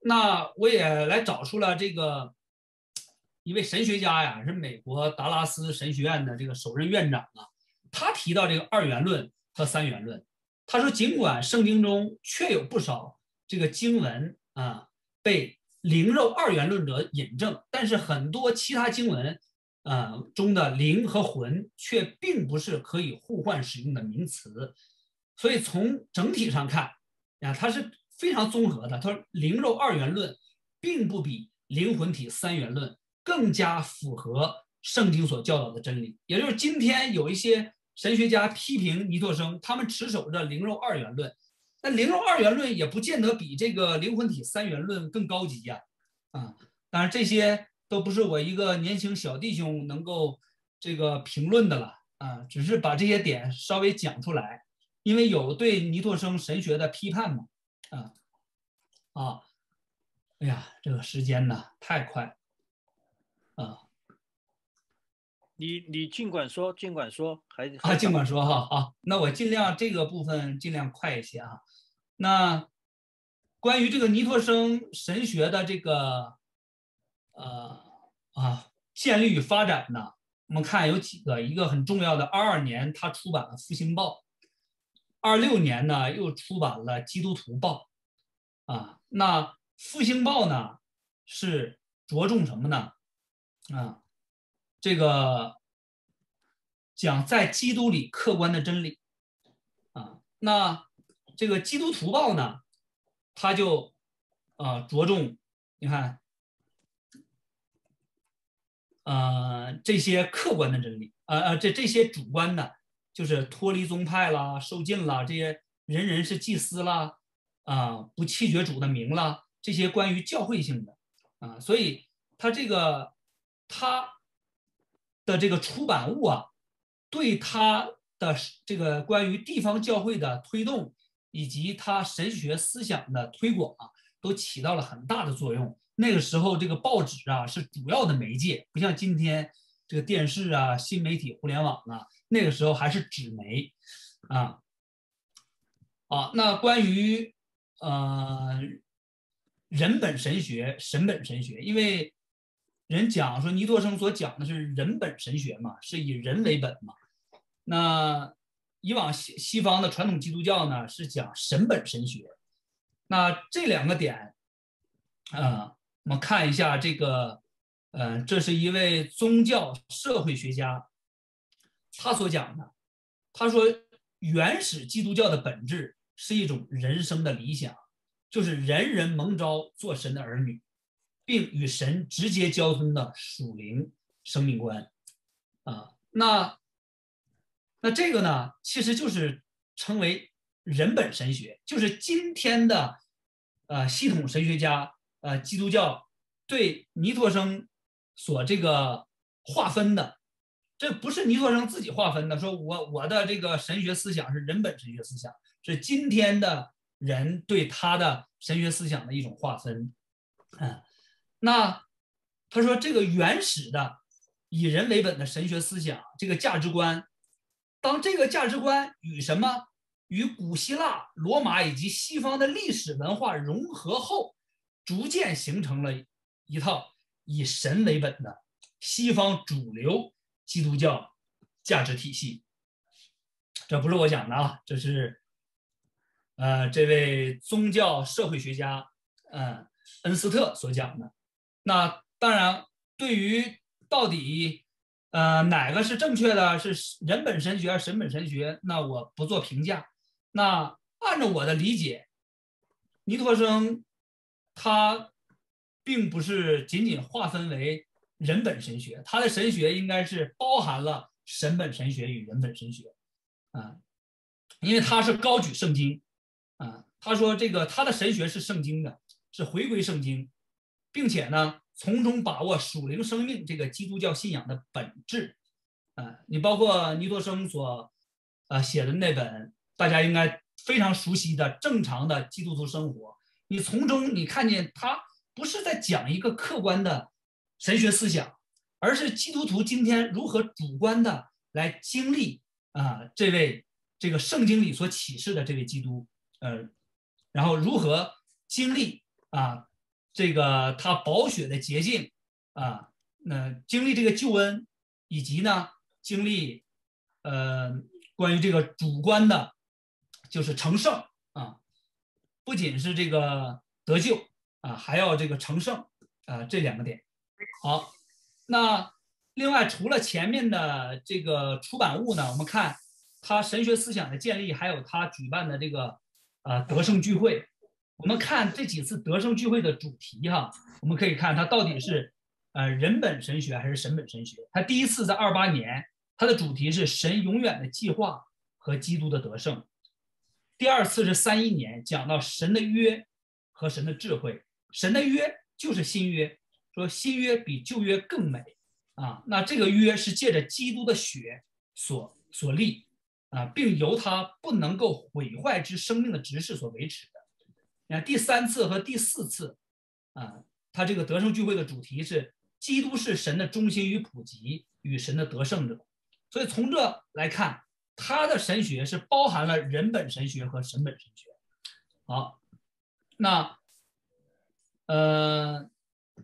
那我也来找出了这个一位神学家呀，是美国达拉斯神学院的这个首任院长啊，他提到这个二元论和三元论。他说，尽管圣经中确有不少这个经文啊被灵肉二元论者引证，但是很多其他经文啊中的灵和魂却并不是可以互换使用的名词。所以从整体上看啊，它是非常综合的。他说，灵肉二元论并不比灵魂体三元论更加符合圣经所教导的真理。也就是今天有一些神学家批评尼托生，他们持守着灵肉二元论，那灵肉二元论也不见得比这个灵魂体三元论更高级呀、啊。啊，当然这些都不是我一个年轻小弟兄能够这个评论的了啊，只是把这些点稍微讲出来。因为有对尼托生神学的批判嘛，啊啊，哎呀，这个时间呢太快啊！ 你你尽管说，尽管说，还啊，尽管说哈啊，那我尽量这个部分尽量快一些啊。那关于这个尼托生神学的这个呃啊建立与发展呢，我们看有几个，一个很重要的，二二年他出版了《复兴报》。二六年呢，又出版了《基督徒报》，啊，那《复兴报》呢是着重什么呢？啊，这个讲在基督里客观的真理，啊，那这个《基督徒报》呢，它就啊着重，你看，呃，这些客观的真理，啊啊，这这些主观的。就是脱离宗派啦、受尽啦，这些人人是祭司啦，啊，不弃绝主的名啦，这些关于教会性的啊，所以他这个他的这个出版物啊，对他的这个关于地方教会的推动以及他神学思想的推广啊，都起到了很大的作用。那个时候，这个报纸啊是主要的媒介，不像今天这个电视啊、新媒体、互联网啊。那个时候还是纸媒，啊，啊，那关于呃人本神学、神本神学，因为人讲说尼托生所讲的是人本神学嘛，是以人为本嘛。那以往西西方的传统基督教呢是讲神本神学。那这两个点，啊、呃，我们看一下这个，呃，这是一位宗教社会学家。他所讲的，他说原始基督教的本质是一种人生的理想，就是人人蒙召做神的儿女，并与神直接交通的属灵生命观啊。那那这个呢，其实就是称为人本神学，就是今天的呃系统神学家呃基督教对尼托生所这个划分的。这不是尼托生自己划分的，说我我的这个神学思想是人本神学思想，是今天的人对他的神学思想的一种划分。嗯，那他说这个原始的以人为本的神学思想，这个价值观，当这个价值观与什么与古希腊、罗马以及西方的历史文化融合后，逐渐形成了一套以神为本的西方主流基督教价值体系。这不是我讲的啊，这是呃这位宗教社会学家呃恩斯特所讲的。那当然，对于到底呃哪个是正确的，是人本神学还是神本神学，那我不做评价。那按照我的理解，尼托生他并不是仅仅划分为人本神学，他的神学应该是包含了神本神学与人本神学啊，因为他是高举圣经啊，他说这个他的神学是圣经的，是回归圣经，并且呢从中把握属灵生命这个基督教信仰的本质啊。你包括尼托生所啊写的那本大家应该非常熟悉的《正常的基督徒生活》，你从中你看见他不是在讲一个客观的神学思想，而是基督徒今天如何主观的来经历啊这位这个圣经里所启示的这位基督，呃，然后如何经历啊这个他宝血的洁净啊，那经历这个救恩，以及呢经历呃关于这个主观的，就是成圣啊，不仅是这个得救啊，还要这个成圣啊，这两个点。好，那另外除了前面的这个出版物呢，我们看他神学思想的建立，还有他举办的这个呃得胜聚会。我们看这几次得胜聚会的主题哈，我们可以看它到底是呃人本神学还是神本神学。它第一次在二八年，它的主题是神永远的计划和基督的得胜。第二次是三一年，讲到神的约和神的智慧。神的约就是新约，说新约比旧约更美啊。那这个约是借着基督的血所所立啊，并由他不能够毁坏之生命的执事所维持的。那第三次和第四次啊，他这个得胜聚会的主题是基督是神的中心与普及与神的得胜者。所以从这来看，他的神学是包含了人本神学和神本神学。好，那呃，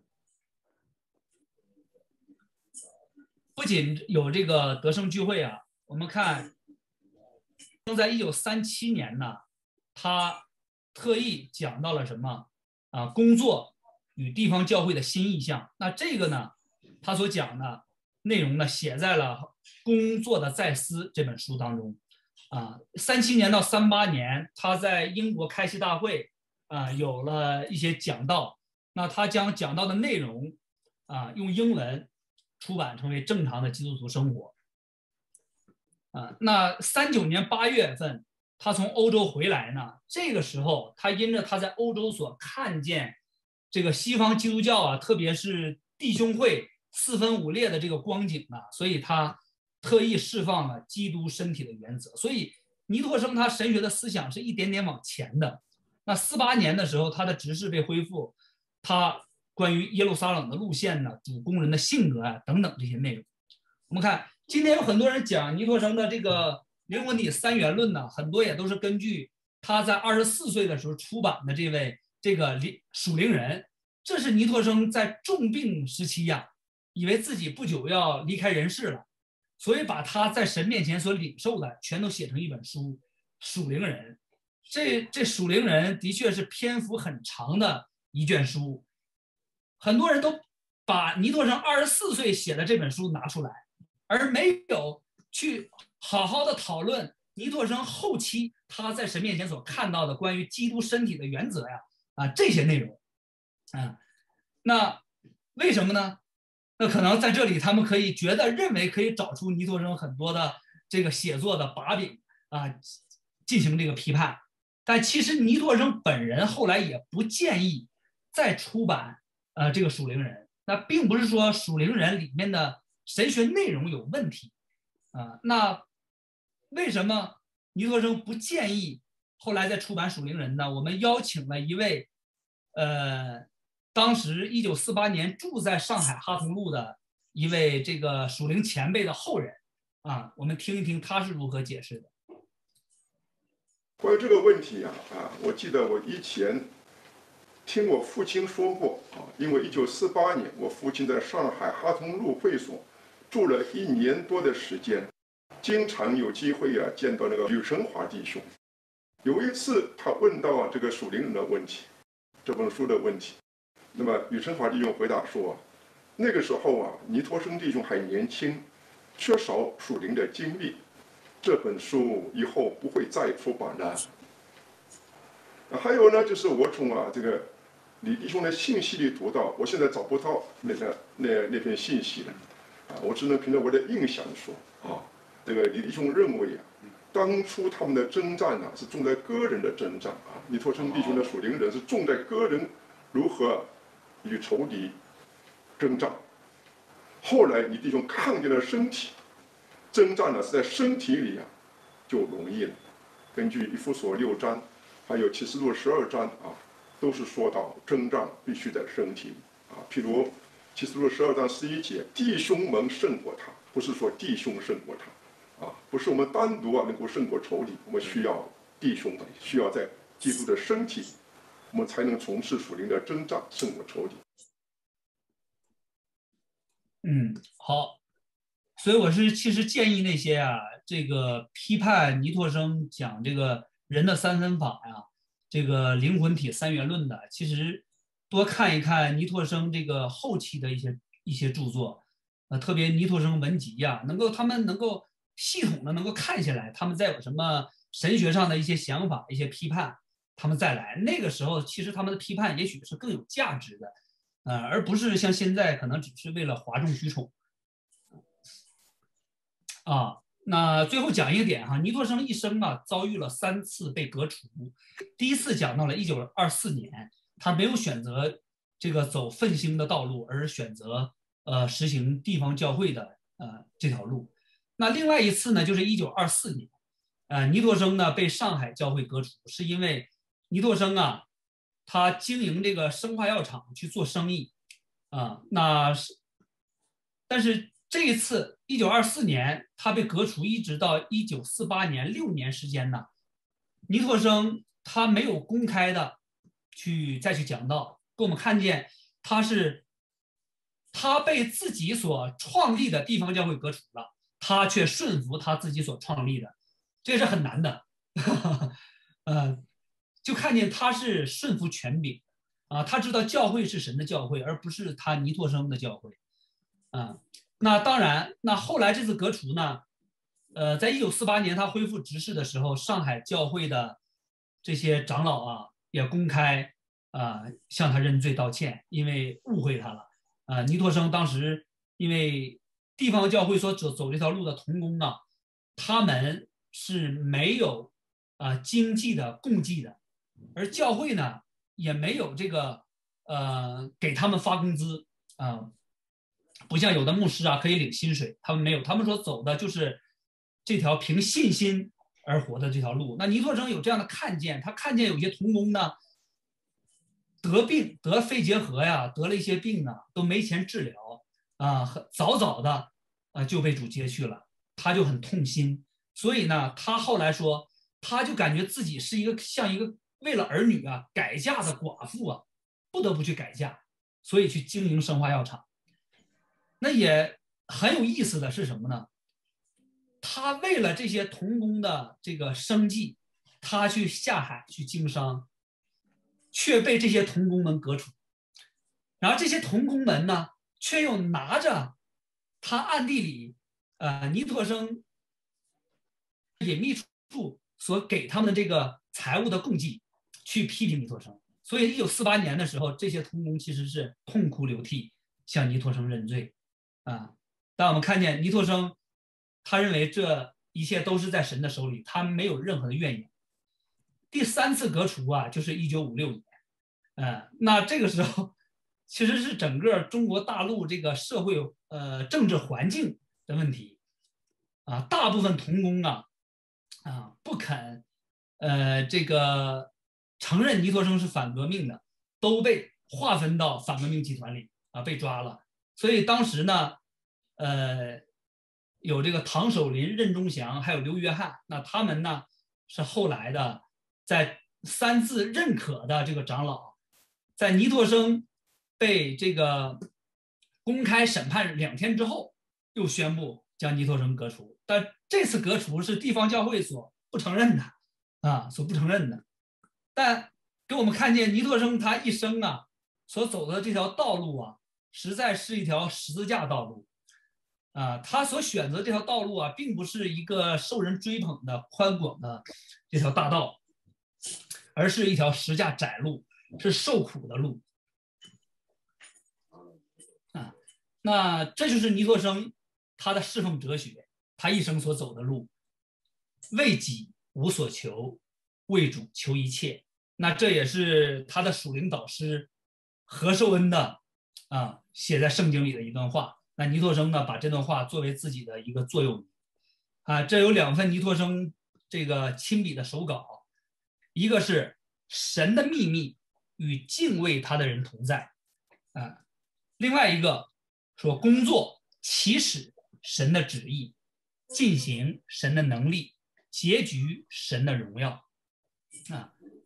不仅有这个得胜聚会啊，我们看，在一九三七年呢，他特意讲到了什么啊？工作与地方教会的新意象。那这个呢，他所讲的内容呢，写在了《工作的再思》这本书当中。啊，三七年到三八年，他在英国开西大会啊，有了一些讲道。那他将讲到的内容啊，用英文出版成为正常的基督徒生活。啊，那三九年八月份，他从欧洲回来呢，这个时候他因着他在欧洲所看见这个西方基督教啊，特别是弟兄会四分五裂的这个光景呢，所以他特意释放了基督身体的原则。所以尼托生他神学的思想是一点点往前的。那四八年的时候，他的执事被恢复，他关于耶路撒冷的路线呢，主工人的性格啊等等这些内容。我们看今天有很多人讲尼托生的这个灵魂体三元论呢，很多也都是根据他在二十四岁的时候出版的这位这个属灵人。这是尼托生在重病时期呀、啊，以为自己不久要离开人世了，所以把他在神面前所领受的全都写成一本书《属灵人》。这这属灵人的确是篇幅很长的一卷书，很多人都把尼托生二十四岁写的这本书拿出来，而没有去好好的讨论尼托生后期他在神面前所看到的关于基督身体的原则呀啊这些内容啊。那为什么呢？那可能在这里他们可以觉得认为可以找出尼托生很多的这个写作的把柄啊，进行这个批判。但其实尼托生本人后来也不建议再出版呃这个属灵人。那并不是说属灵人里面的神学内容有问题啊。那为什么尼托生不建议后来再出版属灵人呢？我们邀请了一位呃当时一九四八年住在上海哈同路的一位这个属灵前辈的后人啊，我们听一听他是如何解释的。 关于这个问题啊啊，我记得我以前听我父亲说过啊，因为一九四八年我父亲在上海哈同路会所住了一年多的时间，经常有机会啊见到那个吕成华弟兄。有一次他问到啊这个属灵人的问题，这本书的问题，那么吕成华弟兄回答说，那个时候啊尼托生弟兄还年轻，缺少属灵的经历。这本书以后不会再出版了。还有呢，就是我从啊这个李弟兄的信息里读到，我现在找不到那个那那篇信息了，啊，我只能凭着我的印象说啊，这个李弟兄认为啊，当初他们的征战呢、啊、是重在个人的征战啊，尼托生弟兄的属灵人是重在个人如何与仇敌征战。后来李弟兄看见了身体。征战呢是在身体里啊，就容易了。根据以弗所六章，还有启示录十二章啊，都是说到征战必须在身体里啊。譬如启示录十二章十一节，弟兄们胜过他，不是说弟兄胜过他啊，不是我们单独啊能够胜过仇敌，我们需要弟兄们需要在基督的身体我们才能从事属灵的征战，胜过仇敌。 嗯，好。所以我是其实建议那些啊，这个批判尼托生讲这个人的三分法呀，这个灵魂体三元论的，其实多看一看尼托生这个后期的一些一些著作，呃，特别尼托生文集呀，能够他们能够系统的能够看下来，他们再有什么神学上的一些想法、一些批判，他们再来，那个时候其实他们的批判也许是更有价值的，呃，而不是像现在可能只是为了哗众取宠。啊，那最后讲一个点哈，尼托生一生啊遭遇了三次被革除。第一次讲到了一九二四年，他没有选择这个走奋兴的道路，而选择呃实行地方教会的呃这条路。那另外一次呢，就是一九二四年，呃，尼托生呢被上海教会革除，是因为尼托生啊，他经营这个生化药厂去做生意啊，那是，但是。这一次，一九二四年，他被革除，一直到一九四八年，六年时间呢，尼托生他没有公开的去再去讲道，给我们看见他是他被自己所创立的地方教会革除了，他却顺服他自己所创立的，这是很难的，呃，就看见他是顺服权柄啊，他知道教会是神的教会，而不是他尼托生的教会啊。那当然，那后来这次革除呢，呃，在一九四八年他恢复执事的时候，上海教会的这些长老啊，也公开啊、呃、向他认罪道歉，因为误会他了。啊、呃，尼托生当时因为地方教会所走走这条路的同工啊，他们是没有啊、呃、经济的供给的，而教会呢也没有这个呃给他们发工资啊。呃不像有的牧师啊可以领薪水，他们没有，他们所走的就是这条凭信心而活的这条路。那尼托生有这样的看见，他看见有些同工呢得病得肺结核呀，得了一些病啊，都没钱治疗啊，早早的啊就被主接去了，他就很痛心。所以呢，他后来说，他就感觉自己是一个像一个为了儿女啊改嫁的寡妇啊，不得不去改嫁，所以去经营生化药厂。那也很有意思的是什么呢？他为了这些童工的这个生计，他去下海去经商，却被这些童工们革除。然后这些童工们呢，却又拿着他暗地里，呃，尼托生隐秘处所给他们的这个财务的供给，去批评尼托生。所以，一九四八年的时候，这些童工其实是痛哭流涕，向尼托生认罪。啊，但我们看见尼托生，他认为这一切都是在神的手里，他没有任何的怨言。第三次革除啊，就是一九五六年，呃，那这个时候其实是整个中国大陆这个社会呃政治环境的问题啊，大部分童工啊啊不肯呃这个承认尼托生是反革命的，都被划分到反革命集团里啊，被抓了。所以当时呢，呃，有这个唐守林、任忠祥，还有刘约翰，那他们呢是后来的在三自认可的这个长老，在尼托生被这个公开审判两天之后，又宣布将尼托生革除。但这次革除是地方教会所不承认的啊，所不承认的。但给我们看见尼托生他一生啊所走的这条道路啊，实在是一条十字架道路，啊，他所选择这条道路啊，并不是一个受人追捧的宽广的这条大道，而是一条十架窄路，是受苦的路，啊，那这就是尼托生他的侍奉哲学，他一生所走的路，为己无所求，为主求一切。那这也是他的属灵导师何寿恩的啊写在圣经里的一段话。那尼托生呢，把这段话作为自己的一个座右铭啊。这有两份尼托生这个亲笔的手稿，一个是神的秘密与敬畏他的人同在啊，另外一个说工作起始神的旨意，进行神的能力，结局神的荣耀啊。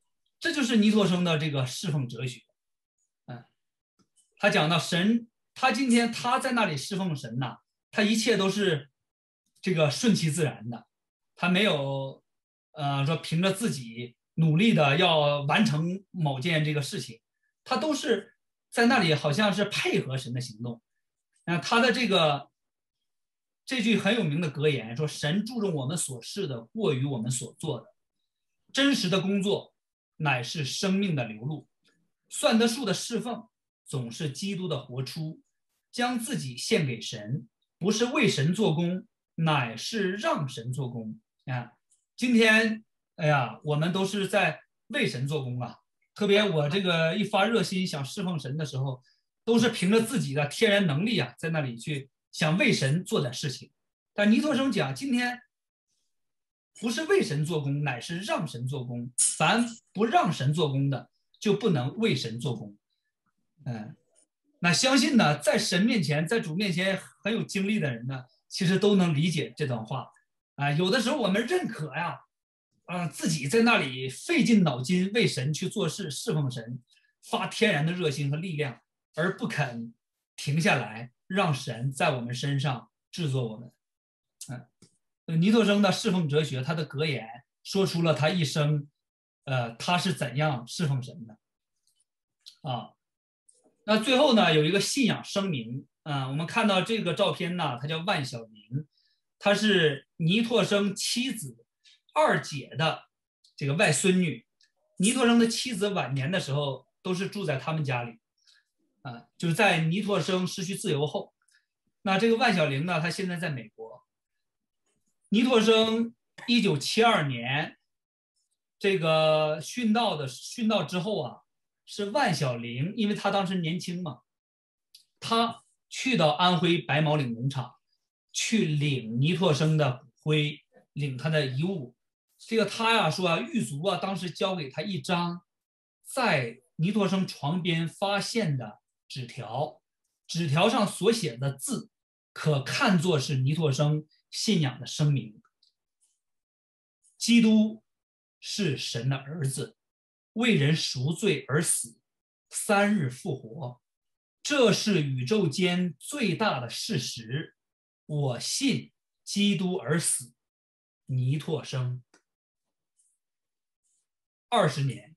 这就是尼托生的这个侍奉哲学。嗯，他讲到神，他今天他在那里侍奉神呐，他一切都是这个顺其自然的，他没有呃说凭着自己努力的要完成某件这个事情，他都是在那里好像是配合神的行动。那他的这个这句很有名的格言说：“神注重我们所事的，过于我们所做的。真实的工作乃是生命的流露，算得数的侍奉总是基督的活出。将自己献给神，不是为神做工，乃是让神做工。”啊，今天，哎呀，我们都是在为神做工啊。特别我这个一发热心想侍奉神的时候，都是凭着自己的天然能力啊，在那里去想为神做点事情。但尼托生讲，今天不是为神做工，乃是让神做工。凡不让神做工的，就不能为神做工。嗯，那相信呢，在神面前，在主面前很有经历的人呢，其实都能理解这段话。啊，有的时候我们认可呀，啊，自己在那里费尽脑筋为神去做事，侍奉神，发天然的热心和力量，而不肯停下来，让神在我们身上制作我们。嗯，尼托生的侍奉哲学，他的格言说出了他一生，呃，他是怎样侍奉神的。啊，那最后呢，有一个信仰声明。啊，我们看到这个照片呢，他叫万晓玲，他是尼托生妻子二姐的这个外孙女。尼托生的妻子晚年的时候都是住在他们家里，啊，就是在尼托生失去自由后。那这个万晓玲呢，她现在在美国。尼托生一九七二年这个殉道的殉道之后啊，是万晓玲，因为他当时年轻嘛，他去到安徽白毛岭农场去领尼托生的骨灰，领他的遗物。这个他呀说啊，狱卒啊当时交给他一张在尼托生床边发现的纸条，纸条上所写的字可看作是尼托生信仰的声明。基督是神的儿子，为人赎罪而死，三日复活，这是宇宙间最大的事实。我信基督而死，尼托生。二十年，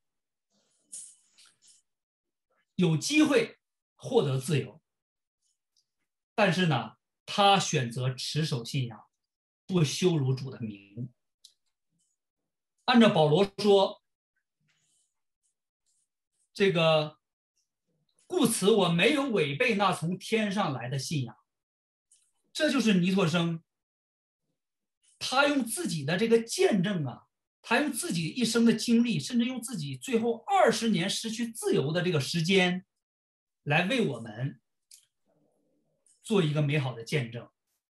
有机会获得自由，但是呢，他选择持守信仰，不羞辱主的名。按照保罗说，这个故此我没有违背那从天上来的信仰。这就是尼托生，他用自己的这个见证啊，他用自己一生的经历，甚至用自己最后二十年失去自由的这个时间，来为我们做一个美好的见证，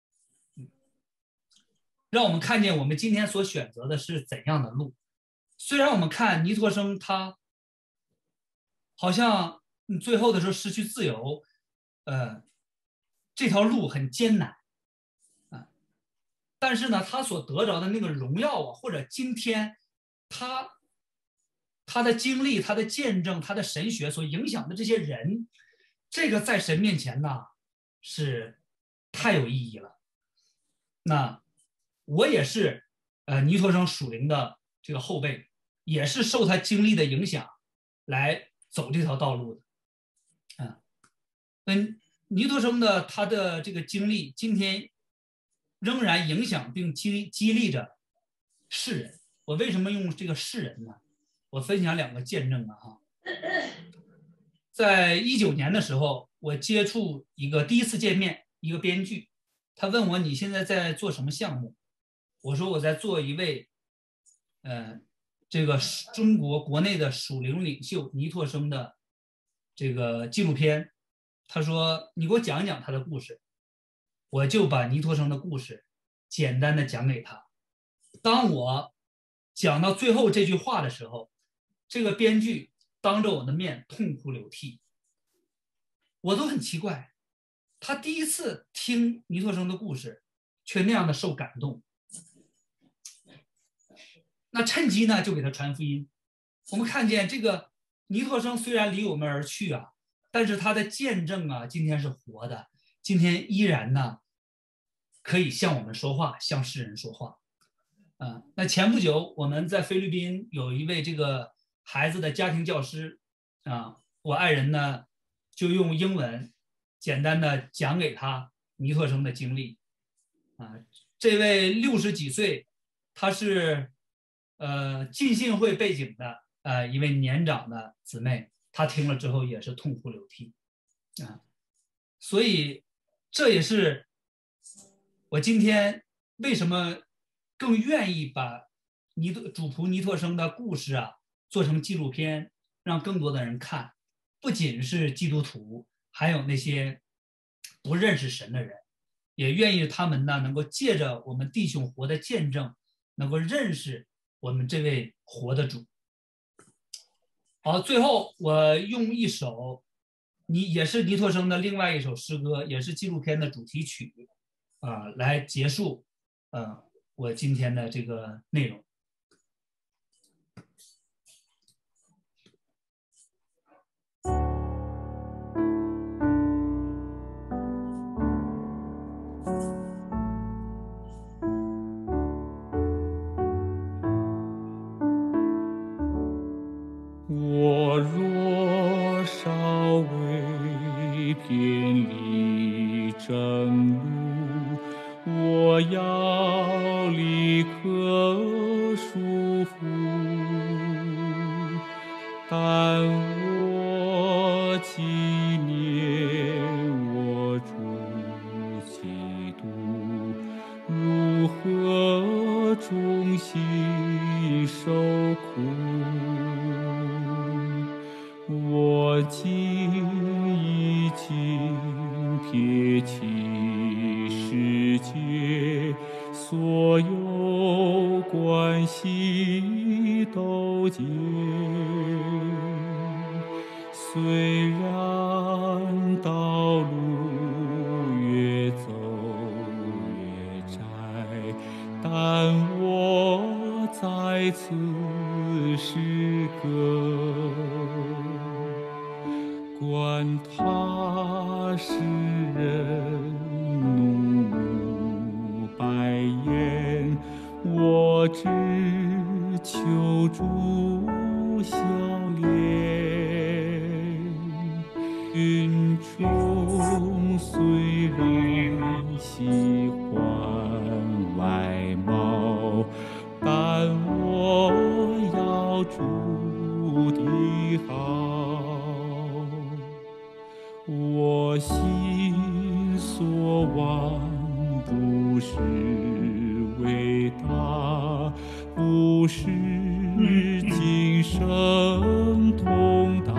让我们看见我们今天所选择的是怎样的路。虽然我们看尼托生他好像最后的时候失去自由，呃，这条路很艰难啊，但是呢，他所得着的那个荣耀啊，或者今天他他的经历、他的见证、他的神学所影响的这些人，这个在神面前呢是太有意义了。那我也是呃尼托生属灵的这个后辈，也是受他经历的影响来走这条道路的。啊，那尼托生的他的这个经历，今天仍然影响并激激励着世人。我为什么用这个世人呢？我分享两个见证啊哈。在一九年的时候，我接触一个第一次见面一个编剧，他问我你现在在做什么项目？我说我在做一位，呃，这个中国国内的属灵领袖尼托生的这个纪录片。他说你给我讲一讲他的故事。我就把尼托生的故事简单的讲给他。当我讲到最后这句话的时候，这个编剧当着我的面痛哭流涕。我都很奇怪，他第一次听尼托生的故事却那样的受感动。那趁机呢就给他传福音， 我们看见这个尼特生虽然离我们而去啊，但是他的见证啊，今天是活的，今天依然呢可以向我们说话，向世人说话。啊，那前不久我们在菲律宾有一位这个孩子的家庭教师啊，我爱人呢就用英文简单的讲给他尼特生的经历。啊，这位六十几岁，他是呃浸信会背景的呃一位年长的姊妹，她听了之后也是痛哭流涕啊，所以这也是我今天为什么更愿意把尼特主仆尼特生的故事啊做成纪录片，让更多的人看，不仅是基督徒，还有那些不认识神的人。也愿意他们呢能够借着我们弟兄活的见证，能够认识我们这位活的主。好，最后我用一首你也是尼特生的另外一首诗歌，也是纪录片的主题曲啊、呃，来结束呃我今天的这个内容。 我若稍微偏离正路，我要立刻束缚，但我纪念我主基督，如何忠心受苦。我今已经撇弃世界，所有关系都结。虽然道路越走越窄，但我在此时刻管他世人怒目白眼，我只求主笑脸。云中虽然喜欢外貌，但我要主的好。我心所望不是伟大，不是今生通达，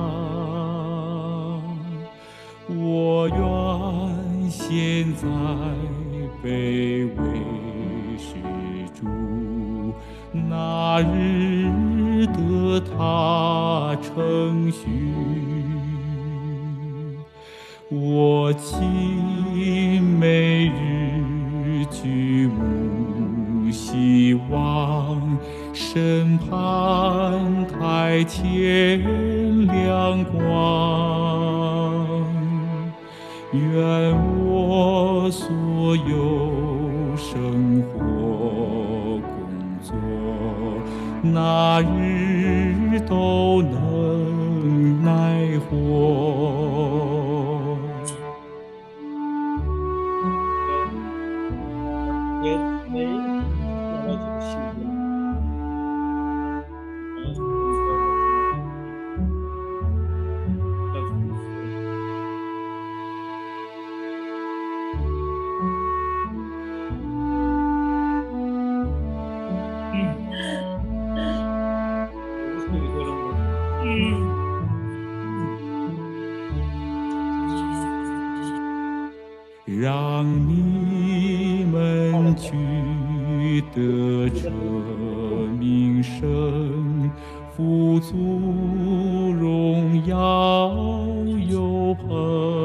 我愿现在卑微是主，那日得他称许。我今每日举目希望，审判台前亮光，愿我所有生活工作，那日都能耐活。 也没讲到这个信仰， 让你们取得这名声，富足荣耀有朋，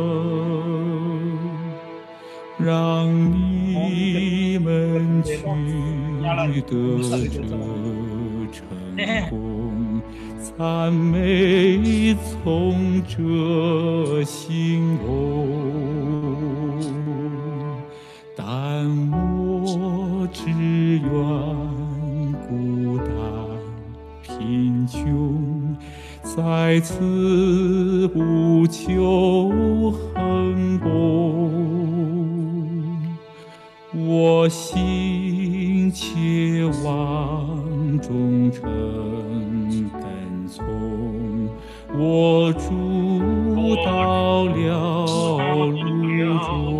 让你们取得这成功， 赞美从这心头，但我只愿孤单贫穷，在此不求横风。我心切望忠诚跟从，我主到了路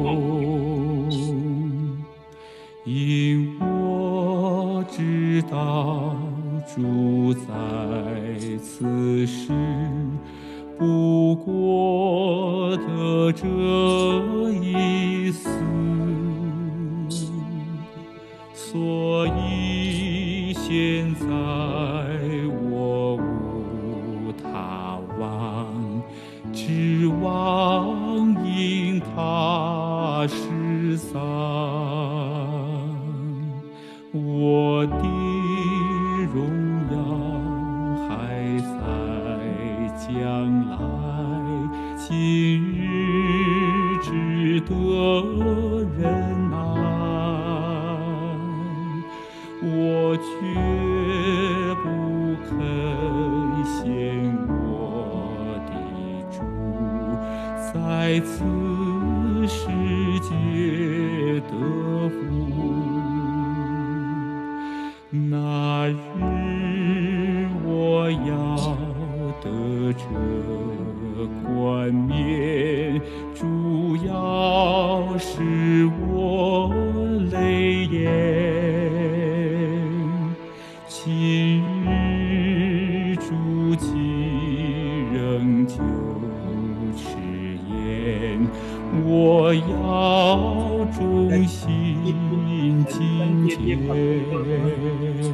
中，因我知道主在此时，不过的这一丝。所以现在我无他望，只望因他失丧。我的荣耀还在将来，今日只得忍耐。我绝不肯嫌我的主在此世界得福。那日我要得这冠冕，主要是我泪眼。今日主既仍旧迟延，我要忠心谨戒。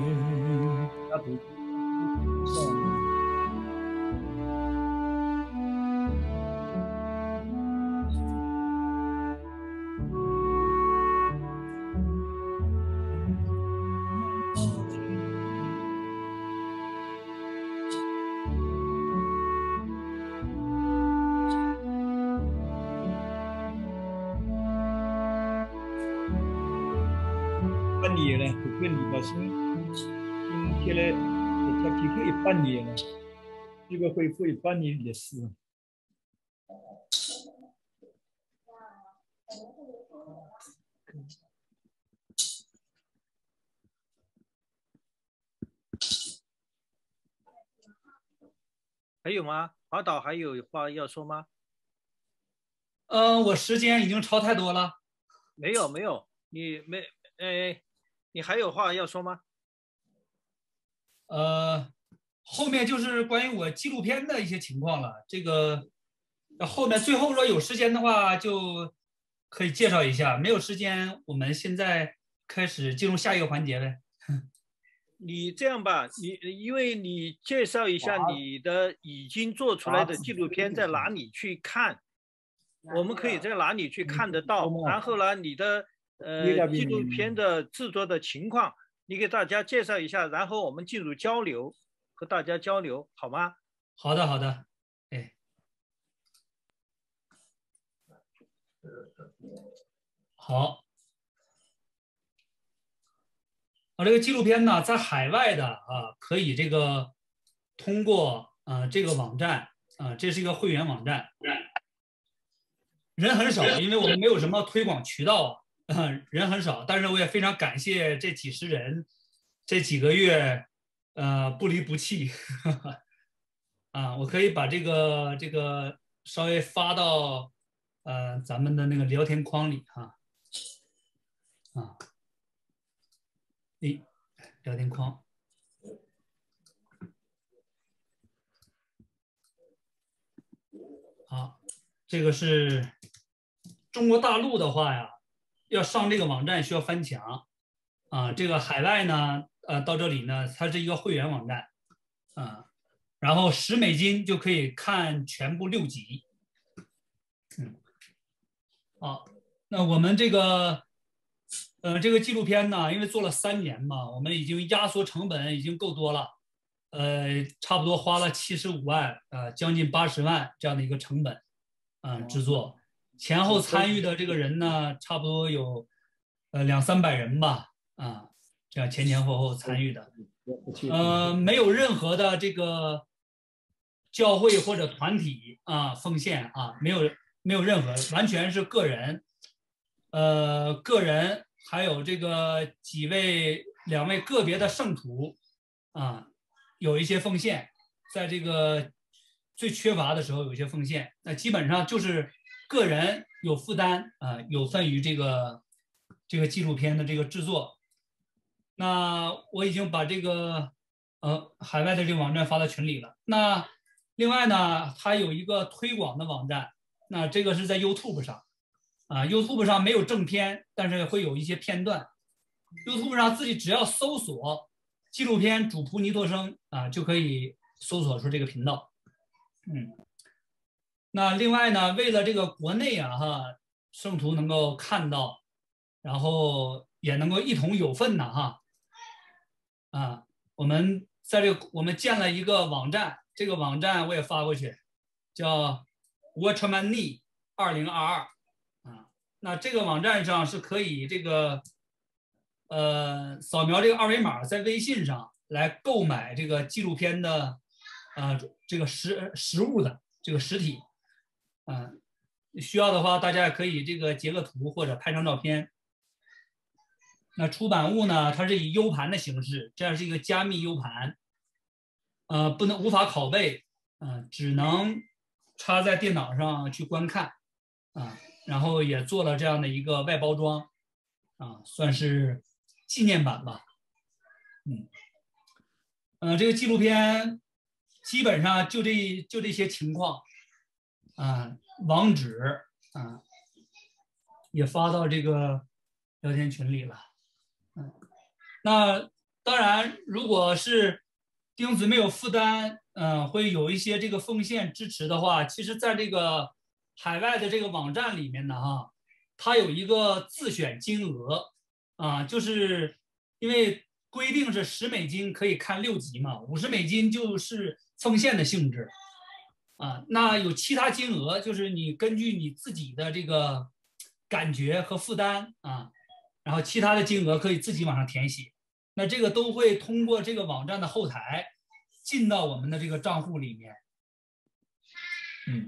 半年了，这个礼拜星今天嘞，才提供一半年了，这个恢复一半年也是。还有吗？华导还有话要说吗？ 呃，我时间已经超太多了。 没有没有，你没呃，你还有话要说吗？ 呃，后面就是关于我纪录片的一些情况了。这个后面最后如果有时间的话，就可以介绍一下；没有时间，我们现在开始进入下一个环节呗。 你这样吧，你因为你介绍一下你的已经做出来的纪录片在哪里去看，我们可以在哪里去看得到？然后呢，你的呃纪录片的制作的情况，你给大家介绍一下，然后我们进入交流，和大家交流，好吗？ 好的，好的，哎，好。啊，这个纪录片呢，在海外的啊，可以这个通过啊这个网站啊，这是一个会员网站，人很少，因为我们没有什么推广渠道啊，人很少。但是我也非常感谢这几十人，这几个月呃不离不弃啊，我可以把这个这个稍微发到呃咱们的那个聊天框里哈啊。诶，聊天框，好，这个是中国大陆的话呀，要上这个网站需要翻墙啊。这个海外呢，呃，到这里呢，它是一个会员网站啊，然后十美金就可以看全部六集。嗯，好，那我们这个。呃，这个纪录片呢，因为做了三年嘛，我们已经压缩成本已经够多了， 呃，差不多花了七十五万，呃，将近八十万这样的一个成本，啊、制作。前后参与的这个人呢，差不多有呃两三百人吧，啊，这样前前后后参与的，呃，没有任何的这个教会或者团体啊奉献啊，没有没有任何，完全是个人，呃，个人还有这个几位两位个别的圣徒啊，有一些奉献，在这个最缺乏的时候有一些奉献，那基本上就是个人有负担啊，有份于这个这个纪录片的这个制作。那我已经把这个呃海外的这个网站发到群里了。那另外呢，它有一个推广的网站，那这个是在 YouTube 上啊 ，YouTube 上没有正片，但是会有一些片段。YouTube 上自己只要搜索纪录片主仆尼托生啊，就可以搜索出这个频道。嗯，那另外呢，为了这个国内啊哈圣徒能够看到，然后也能够一同有份呢哈啊，我们在这个我们建了一个网站，这个网站我也发过去，叫 Watchman 二零二二啊。那这个网站上是可以这个呃扫描这个二维码，在微信上来购买这个纪录片的呃这个实实物的这个实体，嗯、呃，需要的话大家也可以这个截个图或者拍张照片。那出版物呢，它是以 U 盘的形式，这样是一个加密 U 盘，呃，不能无法拷贝，嗯、呃，只能插在电脑上去观看，啊、呃，然后也做了这样的一个外包装，啊、呃，算是纪念版吧，嗯，呃，这个纪录片基本上就这就这些情况，啊、呃，网址啊、呃、也发到这个聊天群里了。嗯，那当然，如果是弟兄姊妹有负担，嗯、呃，会有一些这个奉献支持的话，其实在这个海外的这个网站里面呢，哈，它有一个自选金额啊、呃，就是因为规定是十美金可以看六集嘛，五十美金就是奉献的性质啊、呃，那有其他金额，就是你根据你自己的这个感觉和负担啊。然后其他的金额可以自己往上填写，那这个都会通过这个网站的后台进到我们的这个账户里面。嗯，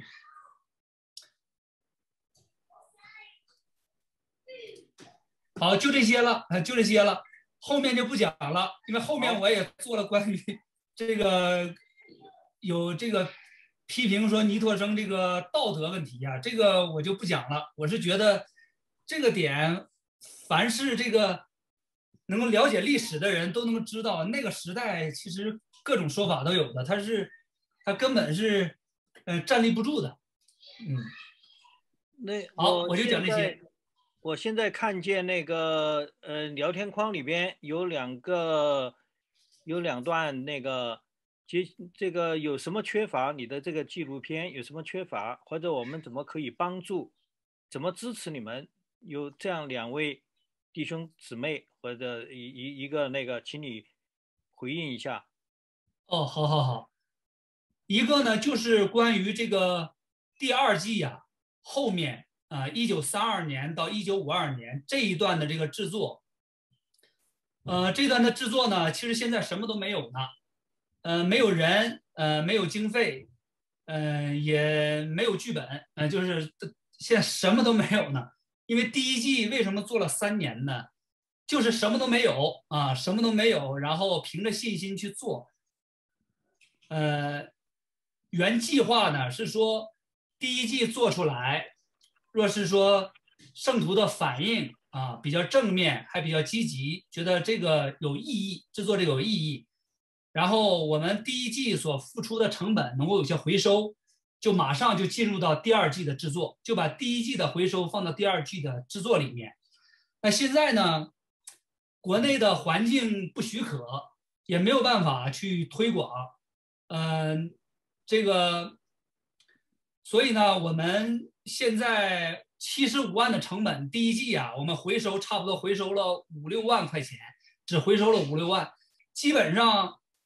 好，就这些了，就这些了，后面就不讲了，因为后面我也做了关于这个有这个批评说尼托生这个道德问题啊，这个我就不讲了。我是觉得这个点。凡是这个能够了解历史的人都能知道，那个时代其实各种说法都有的，他是他根本是呃站立不住的。嗯， 那好，我就讲这些。 我现在看见那个呃聊天框里边有两个有两段那个这这个有什么缺乏？你的这个纪录片有什么缺乏？或者我们怎么可以帮助？怎么支持你们？有这样两位弟兄姊妹或者一一一个那个，请你回应一下。 哦，好好好，一个呢就是关于这个第二季呀、啊、后面啊一九三二年到一九五二年这一段的这个制作，呃这段的制作呢其实现在什么都没有呢，呃没有人，呃没有经费，呃也没有剧本，呃就是现在什么都没有呢。因为第一季为什么做了三年呢？就是什么都没有啊，什么都没有，然后凭着信心去做。呃，原计划呢是说第一季做出来，若是说圣徒的反应啊比较正面，还比较积极，觉得这个有意义，制作这个有意义，然后我们第一季所付出的成本能够有些回收。就马上就进入到第二季的制作，就把第一季的回收放到第二季的制作里面。那现在呢，国内的环境不许可，也没有办法去推广，嗯、呃，这个，所以呢，我们现在七十五万的成本，第一季啊，我们回收差不多回收了五六万块钱，只回收了五六万，基本上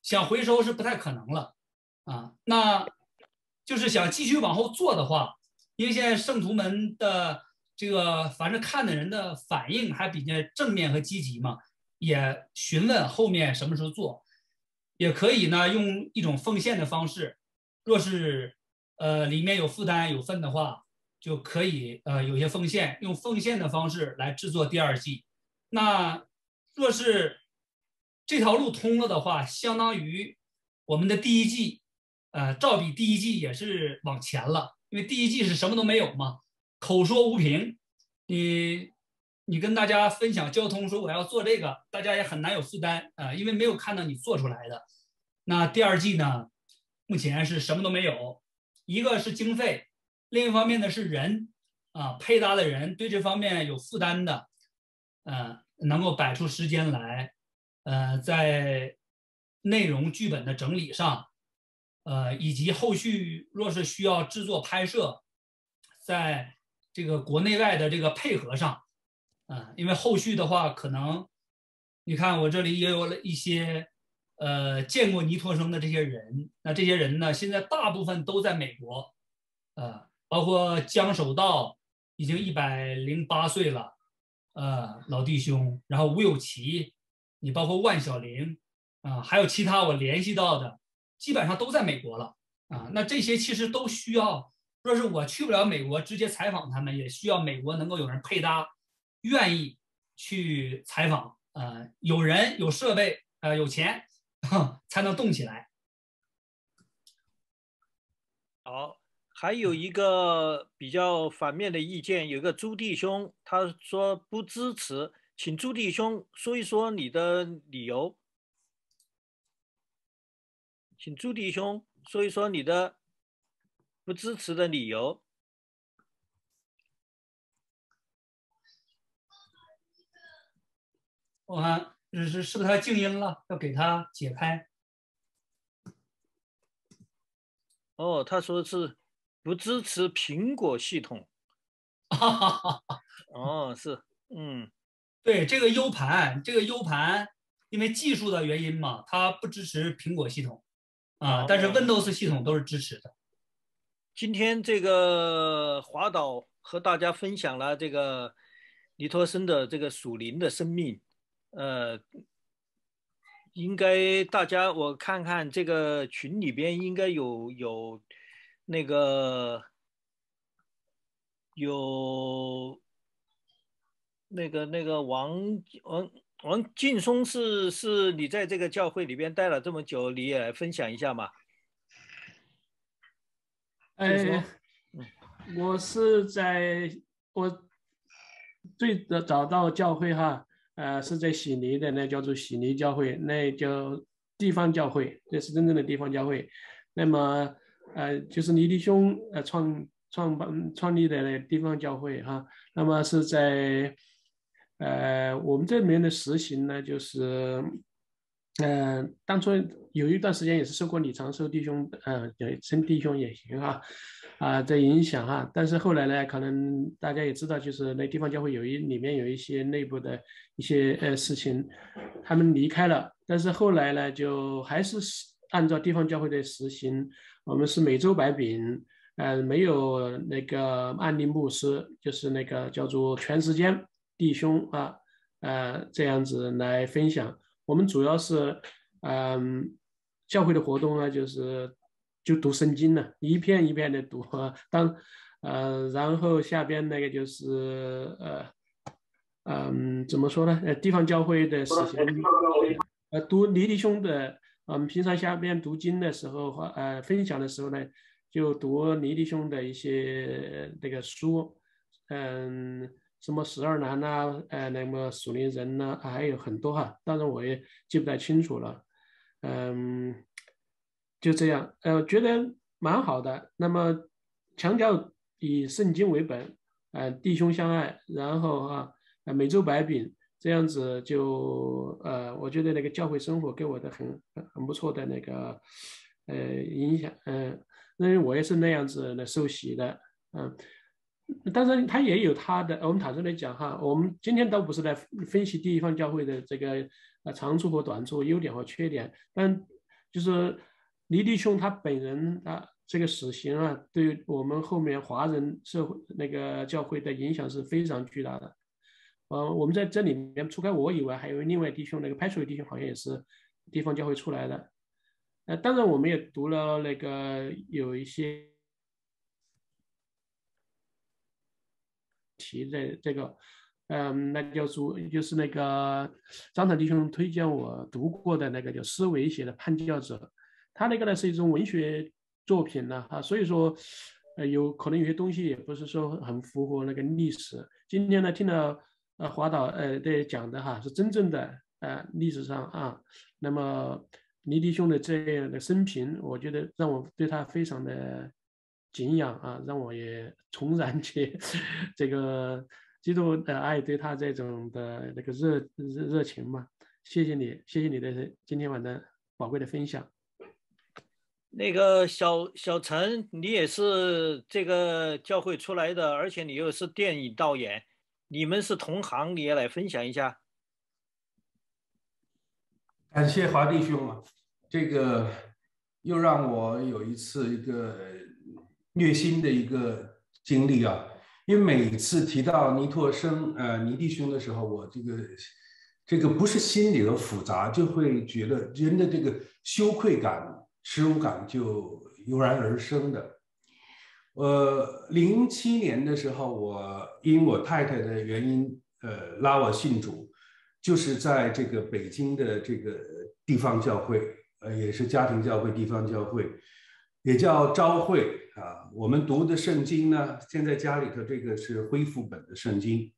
想回收是不太可能了啊。那就是想继续往后做的话，因为现在圣徒们的这个反正看的人的反应还比较正面和积极嘛，也询问后面什么时候做，也可以呢用一种奉献的方式，若是呃里面有负担有份的话，就可以呃有些奉献，用奉献的方式来制作第二季。那若是这条路通了的话，相当于我们的第一季，呃，照比第一季也是往前了，因为第一季是什么都没有嘛，口说无凭，你你跟大家分享交通说我要做这个，大家也很难有负担啊、呃，因为没有看到你做出来的。那第二季呢，目前是什么都没有，一个是经费，另一方面呢是人啊，配搭的人对这方面有负担的，呃，能够摆出时间来，呃，在内容剧本的整理上，呃，以及后续若是需要制作拍摄，在这个国内外的这个配合上，啊、呃，因为后续的话，可能你看我这里也有了一些呃见过尼托生的这些人，那这些人呢，现在大部分都在美国，呃，包括江守道已经一百零八岁了，呃，老弟兄，然后吴有奇，你包括万晓玲啊、呃，还有其他我联系到的，基本上都在美国了啊。那这些其实都需要，若是我去不了美国直接采访他们，也需要美国能够有人配搭，愿意去采访，呃，有人有设备，呃，有钱才能动起来。 好，还有一个比较反面的意见，有一个朱弟兄，他说不支持，请朱弟兄说一说你的理由。请朱弟兄说一说你的不支持的理由。 我看是是不是他静音了？要给他解开。 哦，他说是不支持苹果系统。哦，是，嗯， 对，这个 U 盘，这个 U 盘因为技术的原因嘛，它不支持苹果系统啊，但是 Windows 系统都是支持的。 今天这个华导和大家分享了这个尼托生的这个属灵的生命，呃，应该大家我看看这个群里边应该有有那个有那个那个王王王劲松是是你在这个教会里边待了这么久，你也分享一下嘛？ 哎，我是在我最早到教会哈，呃，是在悉尼的，那叫做悉尼教会，那叫地方教会，这是真正的地方教会。那么，呃，就是尼弟兄呃创创办创立的那地方教会哈。那么是在呃我们这里面的实行呢，就是。呃，当初有一段时间也是受过李长寿弟兄，呃，称弟兄也行哈，啊、呃、的影响哈。但是后来呢，可能大家也知道，就是那地方教会有一里面有一些内部的一些呃事情，他们离开了。但是后来呢，就还是按照地方教会的实行，我们是每周摆饼，呃，没有那个安利牧师，就是那个叫做全时间弟兄啊，呃，这样子来分享。我们主要是，嗯，教会的活动呢，就是就读圣经了，一篇一篇的读，当，呃，然后下边那个就是，呃，嗯，怎么说呢？呃，地方教会的实行，呃，读尼弟兄的，我们平常下边读经的时候，呃，分享的时候呢，就读尼弟兄的一些那个书，嗯。什么十二难呐、啊，呃，那么属灵人呢、啊，还有很多哈，当然我也记不太清楚了，嗯，就这样，呃，觉得蛮好的。那么强调以圣经为本，呃，弟兄相爱，然后啊，每周摆饼，这样子就呃，我觉得那个教会生活给我的很很不错的那个呃影响，嗯、呃，因为我也是那样子的受洗的，嗯、呃。当然，他也有他的。我们坦率来讲哈，我们今天倒不是来分析地方教会的这个呃长处和短处、优点和缺点，但就是倪弟兄他本人啊，这个死刑啊，对我们后面华人社会那个教会的影响是非常巨大的。呃，我们在这里面，除开我以外，还有另外弟兄，那个 Patrick 弟兄好像也是地方教会出来的。呃，当然我们也读了那个有一些提的这个。嗯，那叫做就是那个张坦弟兄推荐我读过的那个叫施维写的《叛教者》，他那个呢是一种文学作品呢啊，所以说呃有可能有些东西也不是说很符合那个历史。今天呢听了呃华导呃对讲的哈是真正的呃历史上啊，那么倪弟兄的这样的生平，我觉得让我对他非常的敬仰啊，让我也重燃起这个。基督的爱对他这种的那个热热热情嘛，谢谢你，谢谢你的今天晚的宝贵的分享。 那个小小陈，你也是这个教会出来的，而且你又是电影导演，你们是同行，你也来分享一下。 感谢华弟兄啊，这个又让我有一次一个虐心的一个经历啊。因为每次提到倪柝声、呃倪弟兄的时候，我这个这个不是心里的复杂，就会觉得人的这个羞愧感、耻辱感就油然而生的。呃，零七年的时候，我因我太太的原因，呃，拉我信主，就是在这个北京的这个地方教会，呃，也是家庭教会、地方教会，也叫召会。啊，我们读的圣经呢，现在家里头这个是恢复本的圣经。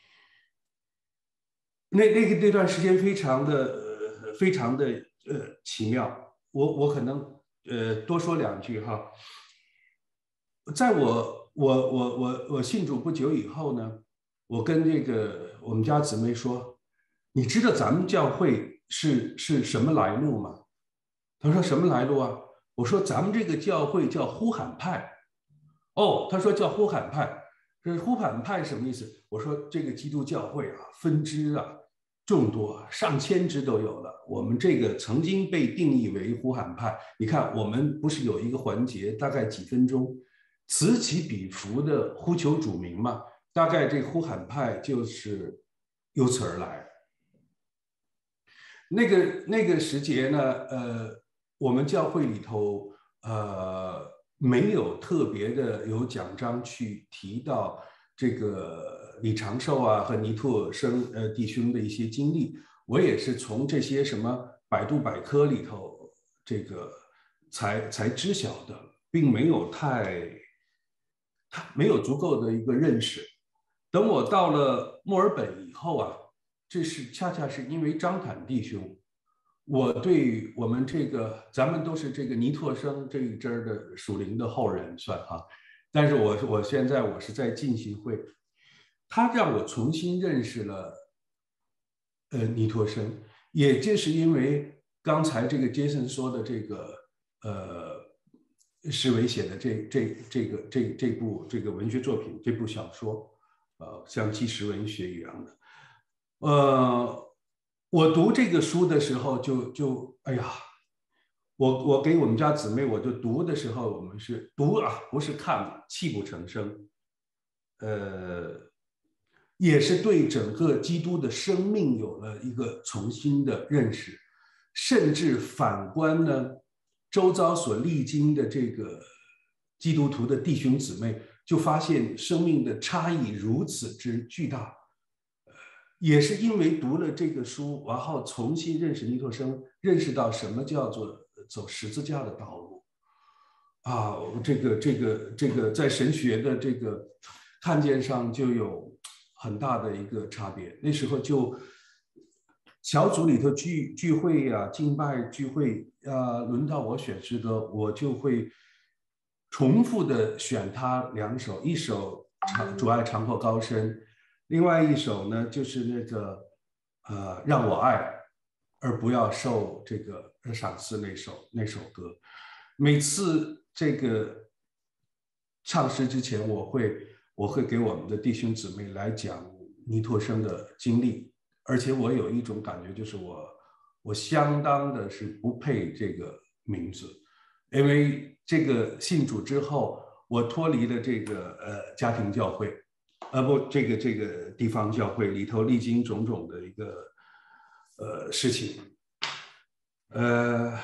那那个那段时间非常的呃非常的呃奇妙。我我可能呃多说两句哈。在我我我我我信主不久以后呢，我跟这个我们家姊妹说，你知道咱们教会是是什么来路吗？她说什么来路啊？我说咱们这个教会叫呼喊派。哦，他说叫呼喊派。这呼喊派什么意思？我说这个基督教会啊，分支啊众多，上千支都有了。我们这个曾经被定义为呼喊派。你看，我们不是有一个环节，大概几分钟，此起彼伏的呼求主名嘛？大概这个呼喊派就是由此而来。那个那个时节呢，呃。我们教会里头，呃，没有特别的有奖章去提到这个李长寿啊和倪柝声呃弟兄的一些经历。我也是从这些什么百度百科里头这个才才知晓的，并没有太没有足够的一个认识。等我到了墨尔本以后啊，这是恰恰是因为张坦弟兄。我对我们这个，咱们都是这个倪柝声这一支的属灵的后人算哈，但是我我现在我是在浸信会，他让我重新认识了，呃倪柝声，也就是因为刚才这个 Jason 说的这个，呃，施维写的这这这个这这部这个文学作品，这部小说，呃，像纪实文学一样的，呃。我读这个书的时候就，就就哎呀，我我给我们家姊妹，我就读的时候，我们是读啊，不是看，泣不成声，呃，也是对整个基督的生命有了一个重新的认识，甚至反观呢，周遭所历经的这个基督徒的弟兄姊妹，就发现生命的差异如此之巨大。也是因为读了这个书，然后重新认识倪柝声，认识到什么叫做走十字架的道路啊！这个这个这个在神学的这个看见上就有很大的一个差别。那时候就小组里头聚聚会呀、啊、敬拜聚会啊，轮到我选诗歌，我就会重复的选他两首，一首长主爱长阔高深。另外一首呢，就是那个，呃，让我爱，而不要受这个赏赐那首那首歌。每次这个唱诗之前，我会我会给我们的弟兄姊妹来讲倪柝声的经历，而且我有一种感觉，就是我我相当的是不配这个名字，因为这个信主之后，我脱离了这个呃家庭教会，呃不，这个这个地方教会里头历经种种的一个呃事情，呃，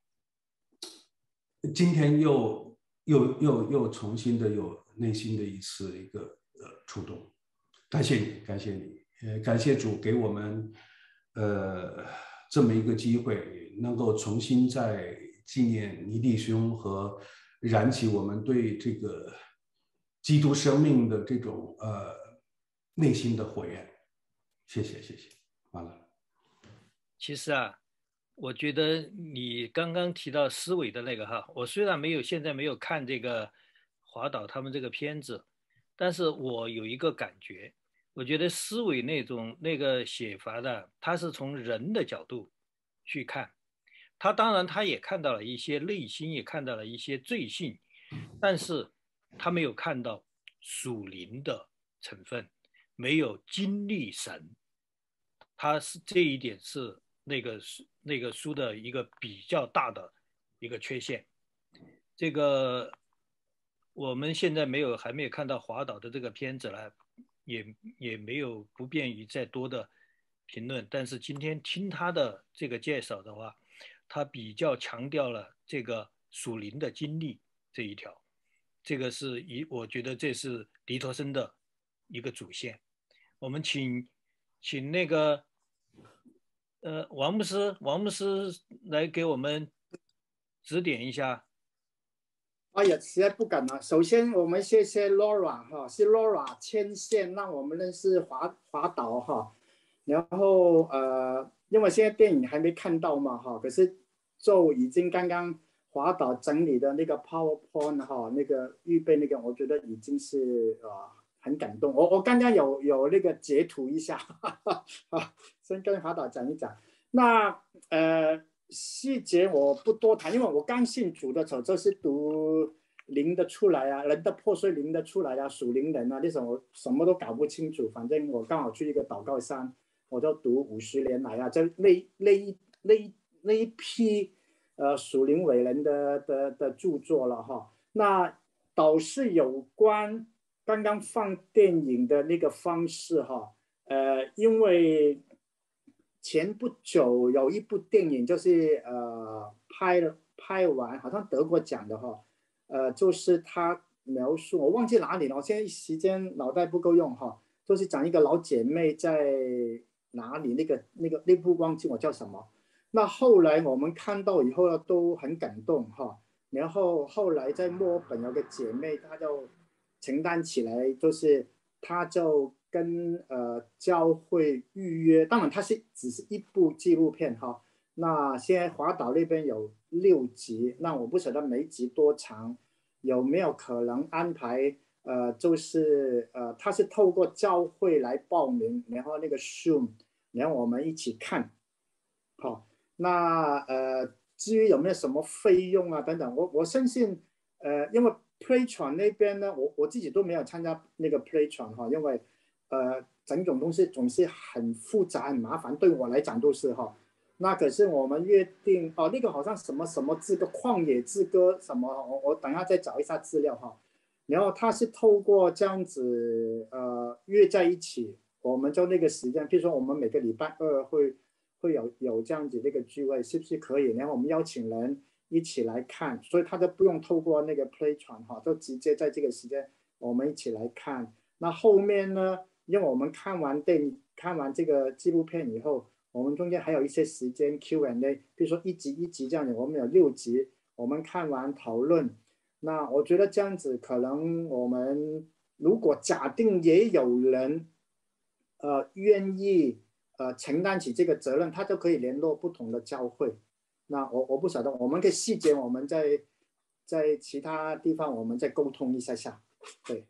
今天又又又又重新的有内心的一次一个呃触动，感谢你，感谢你，呃，感谢主给我们呃这么一个机会，能够重新再纪念倪弟兄和燃起我们对这个基督生命的这种呃内心的火焰。谢谢，谢谢，完了。 其实啊，我觉得你刚刚提到思维的那个哈，我虽然没有现在没有看这个华导他们这个片子，但是我有一个感觉，我觉得思维那种那个写法的，他是从人的角度去看，他当然他也看到了一些内心，也看到了一些罪性，但是他没有看到属灵的成分，没有经历神，他是这一点是那个那个书的一个比较大的一个缺陷。这个我们现在没有还没有看到华导的这个片子了，也也没有不便于再多的评论。但是今天听他的这个介绍的话，他比较强调了这个属灵的经历这一条，这个是一我觉得这是黎托生的一个主线。我们请请那个呃王牧师王牧师来给我们指点一下。 哎呀，实在不敢了。首先，我们谢谢 Laura 哈，是 Laura 牵线让我们认识华华导哈。然后呃，因为现在电影还没看到嘛哈，可是就已经刚刚华导整理的那个 PowerPoint 哈，那个预备那个，我觉得已经是呃很感动。我我刚刚有有那个截图一下，哈哈哈，先跟华导讲一讲。那呃。细节我不多谈，因为我刚信主的时候就是读灵的出来啊，人的破碎灵的出来啊，属灵人啊，那时候我什么都搞不清楚，反正我刚好去一个祷告山，我就读五十年来啊，就那那一那一那一批呃属灵伟人的的的著作了哈。那导是有关刚刚放电影的那个方式哈，呃，因为。前不久有一部电影，就是呃拍了拍完，好像得过奖的哈，呃，就是他描述我忘记哪里了，我现在时间脑袋不够用哈，就是讲一个老姐妹在哪里，那个那个那部忘记我叫什么。那后来我们看到以后都很感动哈，然后后来在墨尔本有个姐妹，她就承担起来，就是她就。跟呃教会预约，当然它是只是一部纪录片哈。那现在华导那边有六集，那我不晓得每一集多长，有没有可能安排？呃，就是呃，他是透过教会来报名，然后那个 Zoom， 然后我们一起看。好，那呃，至于有没有什么费用啊等等，我我相信呃，因为 Patreon 那边呢，我我自己都没有参加那个 Patreon 哈，因为。呃，整种东西总是很复杂、很麻烦，对我来讲都是哈。那可是我们约定哦，那个好像什么什么之歌、旷野之歌什么，我我等一下再找一下资料哈。然后他是透过这样子呃约在一起，我们就那个时间，譬如说我们每个礼拜二会会有有这样子那个聚会，是不是可以？然后我们邀请人一起来看，所以他就不用透过那个 Patreon 哈，就直接在这个时间我们一起来看。那后面呢？因为我们看完电影、看完这个纪录片以后，我们中间还有一些时间 Q and A， 比如说一集一集这样子，我们有六集，我们看完讨论。那我觉得这样子可能我们如果假定也有人呃愿意呃承担起这个责任，他就可以联络不同的教会。那我我不晓得，我们可以细节我们在在其他地方我们再沟通一下下，对。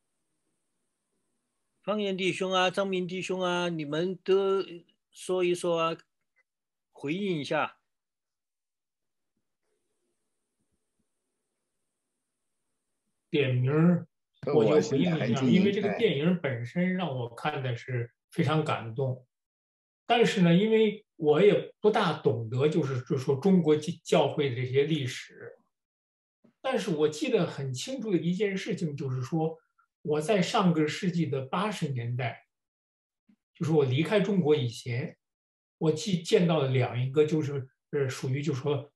方言弟兄啊，张明弟兄啊，你们都说一说啊，回应一下。 点名我就回应一下，因为这个电影本身让我看的是非常感动。但是呢，因为我也不大懂得，就是就是说中国教会的这些历史。但是我记得很清楚的一件事情，就是说我在上个世纪的八十年代，就是我离开中国以前，我既见到了两一个，就是呃属于就是说，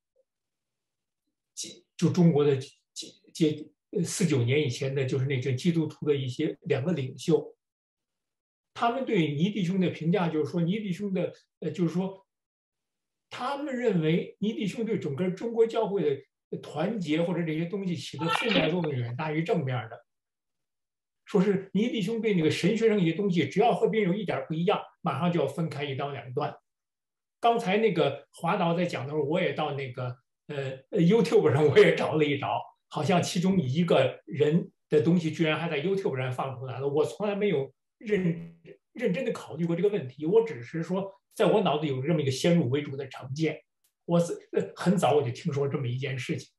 就中国的接四九年以前的，就是那个基督徒的一些两个领袖，他们对倪弟兄的评价就是说，倪弟兄的呃就是说，他们认为倪弟兄对整个中国教会的团结或者这些东西起的负面作用远大于正面的。说是倪弟兄对那个神学上一些东西，只要和别人有一点不一样，马上就要分开一刀两断。刚才那个华导在讲的时候，我也到那个呃 YouTube 上我也找了一找，好像其中一个人的东西居然还在 YouTube 上放出来了。我从来没有认认真的考虑过这个问题，我只是说在我脑子有这么一个先入为主的成见。我是很早我就听说这么一件事情。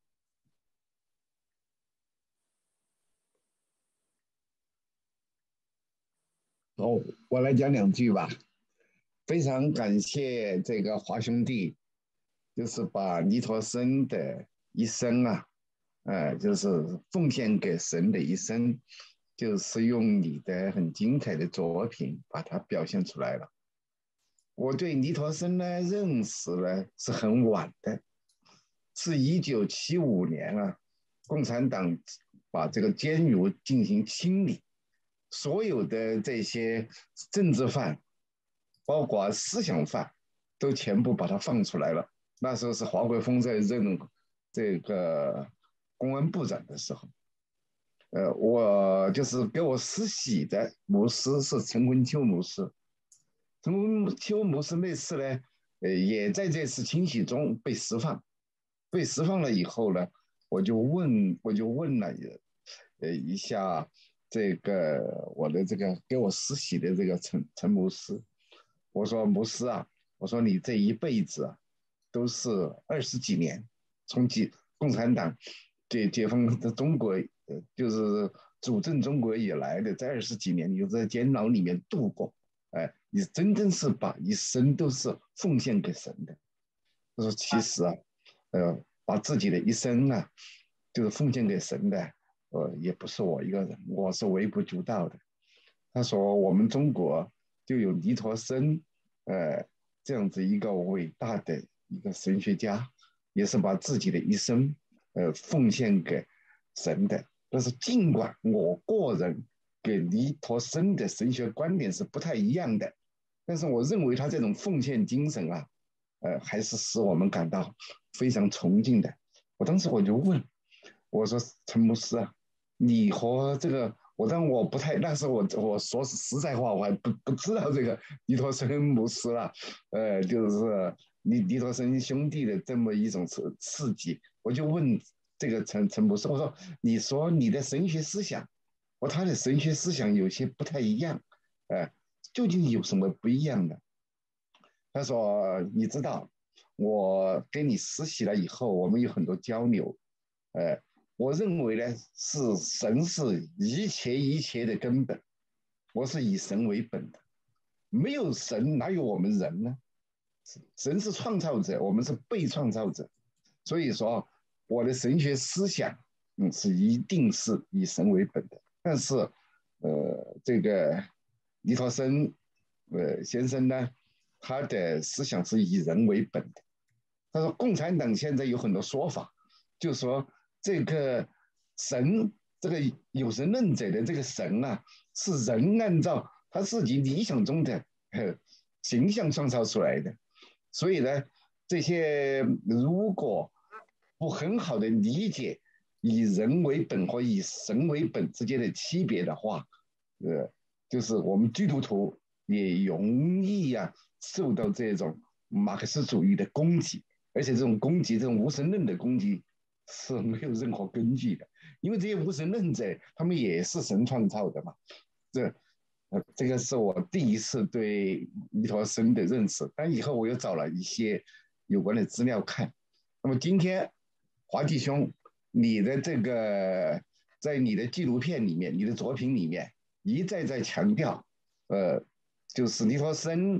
哦，我来讲两句吧。非常感谢这个华兄弟，就是把尼陀生的一生啊，呃，就是奉献给神的一生，就是用你的很精彩的作品把它表现出来了。我对尼陀生呢认识呢是很晚的，是一九七五年啊，共产党把这个监狱进行清理，所有的这些政治犯，包括思想犯，都全部把它放出来了。那时候是华国锋在任这个公安部长的时候，呃，我就是给我施洗的牧师是陈文秋牧师。陈文秋牧师那次呢，呃，也在这次清洗中被释放。被释放了以后呢，我就问，我就问了，呃，一下这个我的这个给我施洗的这个陈陈牧师，我说牧师啊，我说你这一辈子啊，都是二十几年，从解共产党解解放的中国，呃，就是主政中国以来的这二十几年，你就在监牢里面度过，哎，你真正是把一生都是奉献给神的。我说其实啊，呃，把自己的一生啊，就是奉献给神的，呃，也不是我一个人，我是微不足道的。他说我们中国就有尼陀生，呃，这样子一个伟大的一个神学家，也是把自己的一生，呃，奉献给神的。但是尽管我个人给尼陀生的神学观点是不太一样的，但是我认为他这种奉献精神啊，呃，还是使我们感到非常崇敬的。我当时我就问，我说陈牧师啊，你和这个，我当我不太，那时候我我说实在话，我还不不知道这个尼陀生牧师啦，呃，就是尼尼陀生兄弟的这么一种刺刺激，我就问这个陈陈牧师，我说你说你的神学思想和他的神学思想有些不太一样，呃，究竟有什么不一样的？他说你知道，我跟你实习了以后，我们有很多交流，呃，我认为呢是神是一切一切的根本，我是以神为本的，没有神哪有我们人呢？神是创造者，我们是被创造者，所以说我的神学思想，嗯，是一定是以神为本的。但是，呃，这个尼陀生，呃先生呢，他的思想是以人为本的。他说，共产党现在有很多说法，就说这个神，这个有神论者的这个神啊，是人按照他自己理想中的呃形象创造出来的。所以呢，这些如果不很好的理解以人为本和以神为本之间的区别的话，呃，就是我们基督徒也容易啊受到这种马克思主义的攻击，而且这种攻击，这种无神论的攻击是没有任何根据的，因为这些无神论者他们也是神创造的嘛。这呃，这个是我第一次对尼陀生的认识，但以后我又找了一些有关的资料看。那么今天华弟兄，你的这个在你的纪录片里面，你的作品里面一再在强调，呃，就是尼陀生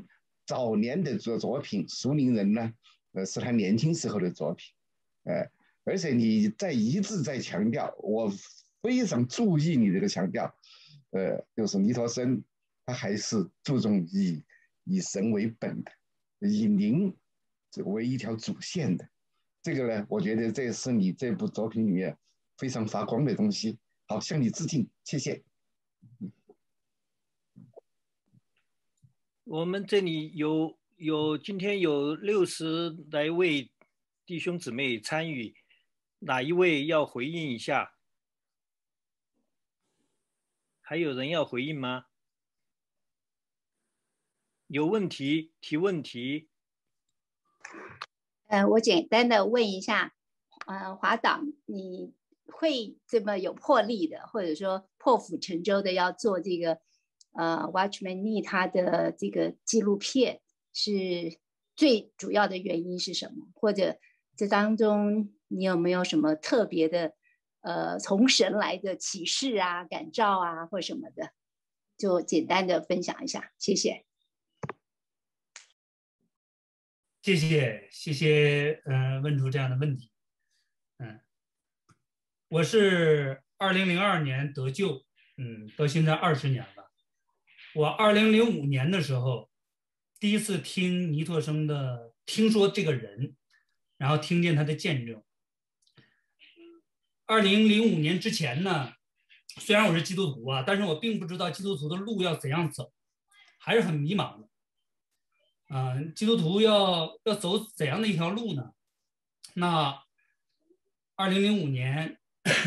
早年的作作品，《树林人》呢，呃，是他年轻时候的作品，呃，而且你在一直在强调，我非常注意你这个强调，呃，就是尼托生他还是注重以以神为本的，以灵为一条主线的，这个呢，我觉得这是你这部作品里面非常发光的东西。好，向你致敬，谢谢。 我们这里有有今天有六十来位弟兄姊妹参与，哪一位要回应一下？还有人要回应吗？有问题提问题。 呃，我简单的问一下，呃，华导，你会这么有魄力的，或者说破釜沉舟的要做这个呃 Watchman Nee 他的这个纪录片，是最主要的原因是什么？或者这当中你有没有什么特别的呃从神来的启示啊、感召啊或什么的？就简单的分享一下，谢谢。 谢谢谢谢，呃，问出这样的问题。嗯，我是二零零二年得救，嗯，到现在二十年了。我二零零五年的时候，第一次听尼托生的，听说这个人，然后听见他的见证。二零零五年之前呢，虽然我是基督徒啊，但是我并不知道基督徒的路要怎样走，还是很迷茫的。嗯、呃，基督徒要要走怎样的一条路呢？那二零零五年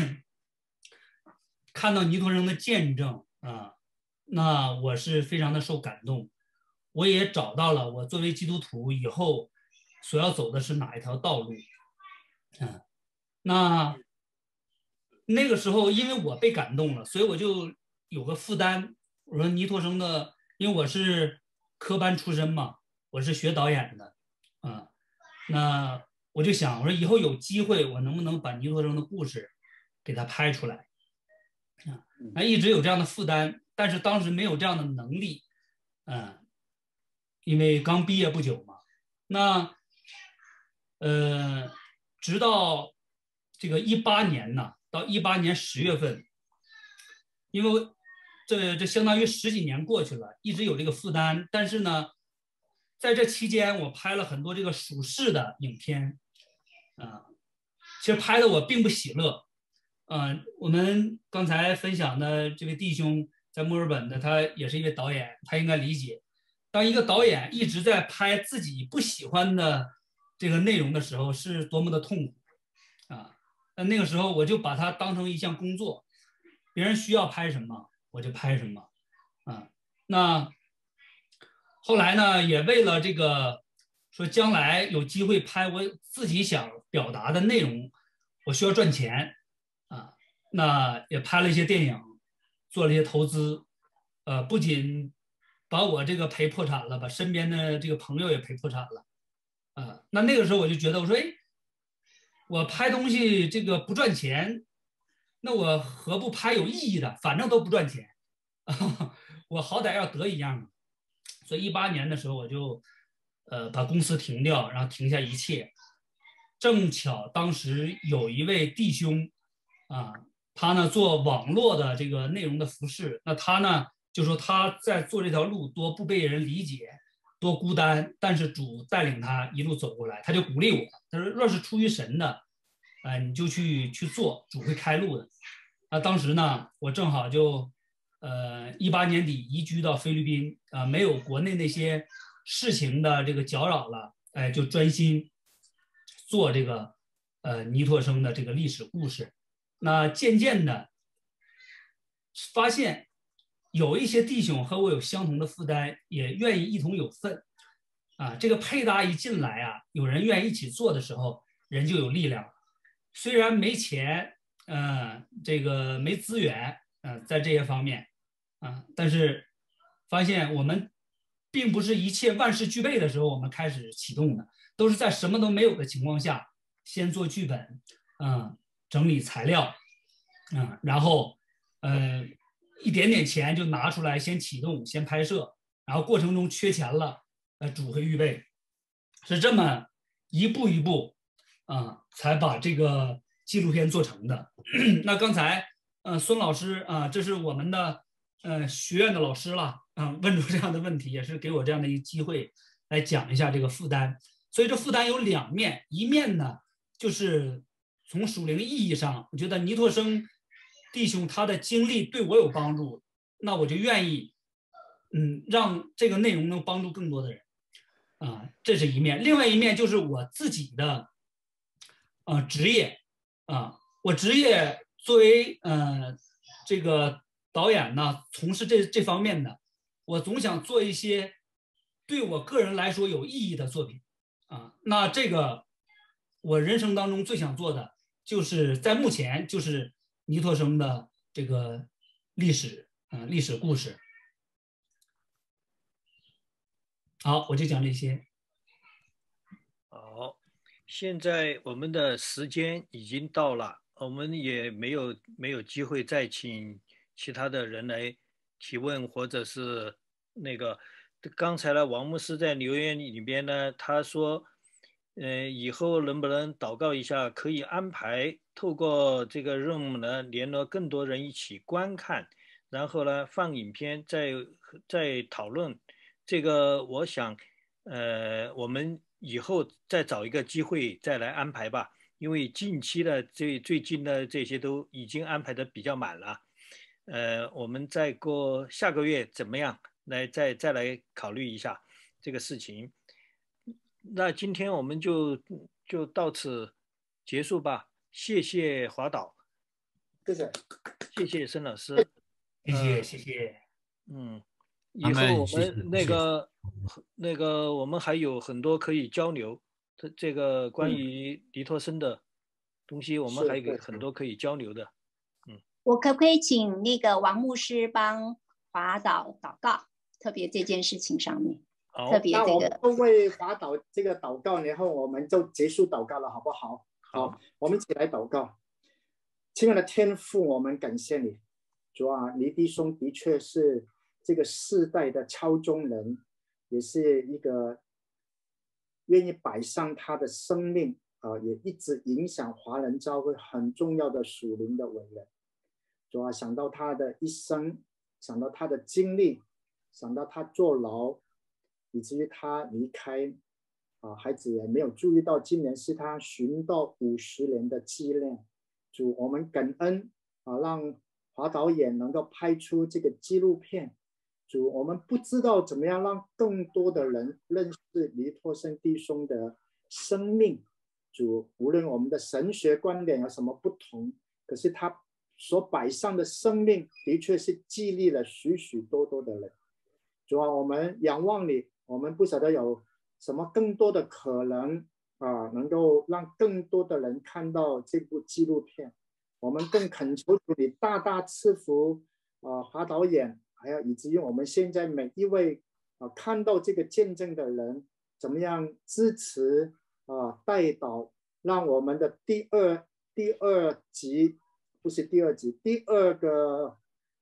看到尼托生的见证啊，那我是非常的受感动，我也找到了我作为基督徒以后所要走的是哪一条道路。嗯，那那个时候因为我被感动了，所以我就有个负担。我说尼托生的，因为我是科班出身嘛，我是学导演的，啊，那我就想，我说以后有机会，我能不能把尼托生的故事给他拍出来？啊，那一直有这样的负担，但是当时没有这样的能力，嗯，因为刚毕业不久嘛。那呃，直到这个一八年呢，到一八年十月份，因为这这相当于十几年过去了，一直有这个负担，但是呢，在这期间我拍了很多这个属世的影片，啊、呃，其实拍的我并不喜乐。嗯、呃，我们刚才分享的这位弟兄在墨尔本的，他也是一位导演，他应该理解，当一个导演一直在拍自己不喜欢的这个内容的时候，是多么的痛苦啊！那那个时候我就把它当成一项工作，别人需要拍什么我就拍什么啊。那后来呢，也为了这个说将来有机会拍我自己想表达的内容，我需要赚钱啊，那也拍了一些电影，做了一些投资，呃，不仅把我这个赔破产了，把身边的这个朋友也赔破产了，啊，那那个时候我就觉得，我说，哎，我拍东西这个不赚钱，那我何不拍有意义的？反正都不赚钱，啊，我好歹要得一样嘛。所以一八年的时候，我就呃把公司停掉，然后停下一切。正巧当时有一位弟兄啊，他呢做网络的这个内容的服饰，那他呢就说他在做这条路多不被人理解，多孤单，但是主带领他一路走过来，他就鼓励我，他说若是出于神的，呃你就去去做，主会开路的。那当时呢，我正好就呃一八年底移居到菲律宾啊、呃，没有国内那些事情的这个搅扰了，哎、呃，就专心做这个呃尼托生的这个历史故事。那渐渐的发现有一些弟兄和我有相同的负担，也愿意一同有份啊。这个配搭一进来啊，有人愿意一起做的时候，人就有力量。虽然没钱，呃，这个没资源，呃，在这些方面啊，但是发现我们并不是一切万事俱备的时候我们开始启动的，都是在什么都没有的情况下，先做剧本，嗯，整理材料，嗯，然后呃一点点钱就拿出来先启动，先拍摄，然后过程中缺钱了， 呃主会预备，是这么一步一步啊，才把这个纪录片做成的。那刚才呃孙老师啊，这是我们的呃学院的老师了啊，问出这样的问题，也是给我这样的一个机会来讲一下这个负担。所以这负担有两面，一面呢就是从属灵意义上，我觉得尼托生弟兄他的经历对我有帮助，那我就愿意嗯让这个内容能帮助更多的人啊，这是一面。另外一面就是我自己的呃职业啊，我职业作为呃这个导演呢，从事这这方面的，我总想做一些对我个人来说有意义的作品啊。那这个我人生当中最想做的，就是在目前就是尼托生的这个历史啊、呃、历史故事。好，我就讲这些。 好，现在我们的时间已经到了，我们也没有没有机会再请其他的人来提问，或者是那个刚才呢，王牧师在留言里边呢，他说，呃，以后能不能祷告一下，可以安排透过这个任务呢，联络更多人一起观看，然后呢放影片再再讨论。这个我想，呃，我们以后再找一个机会再来安排吧，因为近期的最最近的这些都已经安排的比较满了，呃，我们再过下个月怎么样来再再来考虑一下这个事情。那今天我们就就到此结束吧，谢谢华导， 谢谢， 谢谢申老师， 谢谢谢谢， 嗯。以后我们那个那个我们还有很多可以交流，这这个关于尼托生的东西，我们还有很多可以交流的。嗯， 我可不可以请那个王牧师帮华导祷告？特别这件事情上面，特别这个， 那我们为华导这个祷告，然后我们就结束祷告了，好不好？好，我们一起来祷告。亲爱的天父，我们感谢你，主啊，尼弟兄的确是这个世代的敲钟人，也是一个愿意摆上他的生命啊、呃，也一直影响华人教会很重要的属灵的伟人。主啊，想到他的一生，想到他的经历，想到他坐牢，以至于他离开啊，孩子也没有注意到今年是他寻道五十年的纪念。主，我们感恩啊，让华导演能够拍出这个纪录片。主，我们不知道怎么样让更多的人认识尼托生弟兄的生命。主，无论我们的神学观点有什么不同，可是他所摆上的生命的确是激励了许许多多的人。主啊，我们仰望你，我们不晓得有什么更多的可能啊，能够让更多的人看到这部纪录片。我们更恳求主你大大赐福啊，华导演，还有以至于我们现在每一位啊看到这个见证的人，怎么样支持啊代祷，让我们的第二第二集不是第二集第二个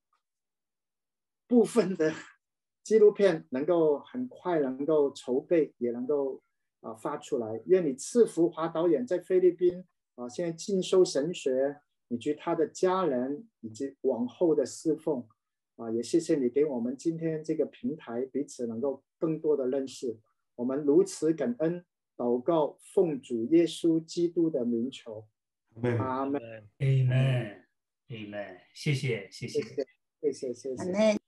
部分的纪录片能够很快能够筹备，也能够啊发出来。愿你赐福华导演在菲律宾啊现在进修神学，以及他的家人以及往后的侍奉。啊，也谢谢你给我们今天这个平台，彼此能够更多的认识。我们如此感恩，祷告奉主耶稣基督的名求，阿门， 阿门，阿门，谢谢，谢谢， 谢谢，谢谢，谢谢。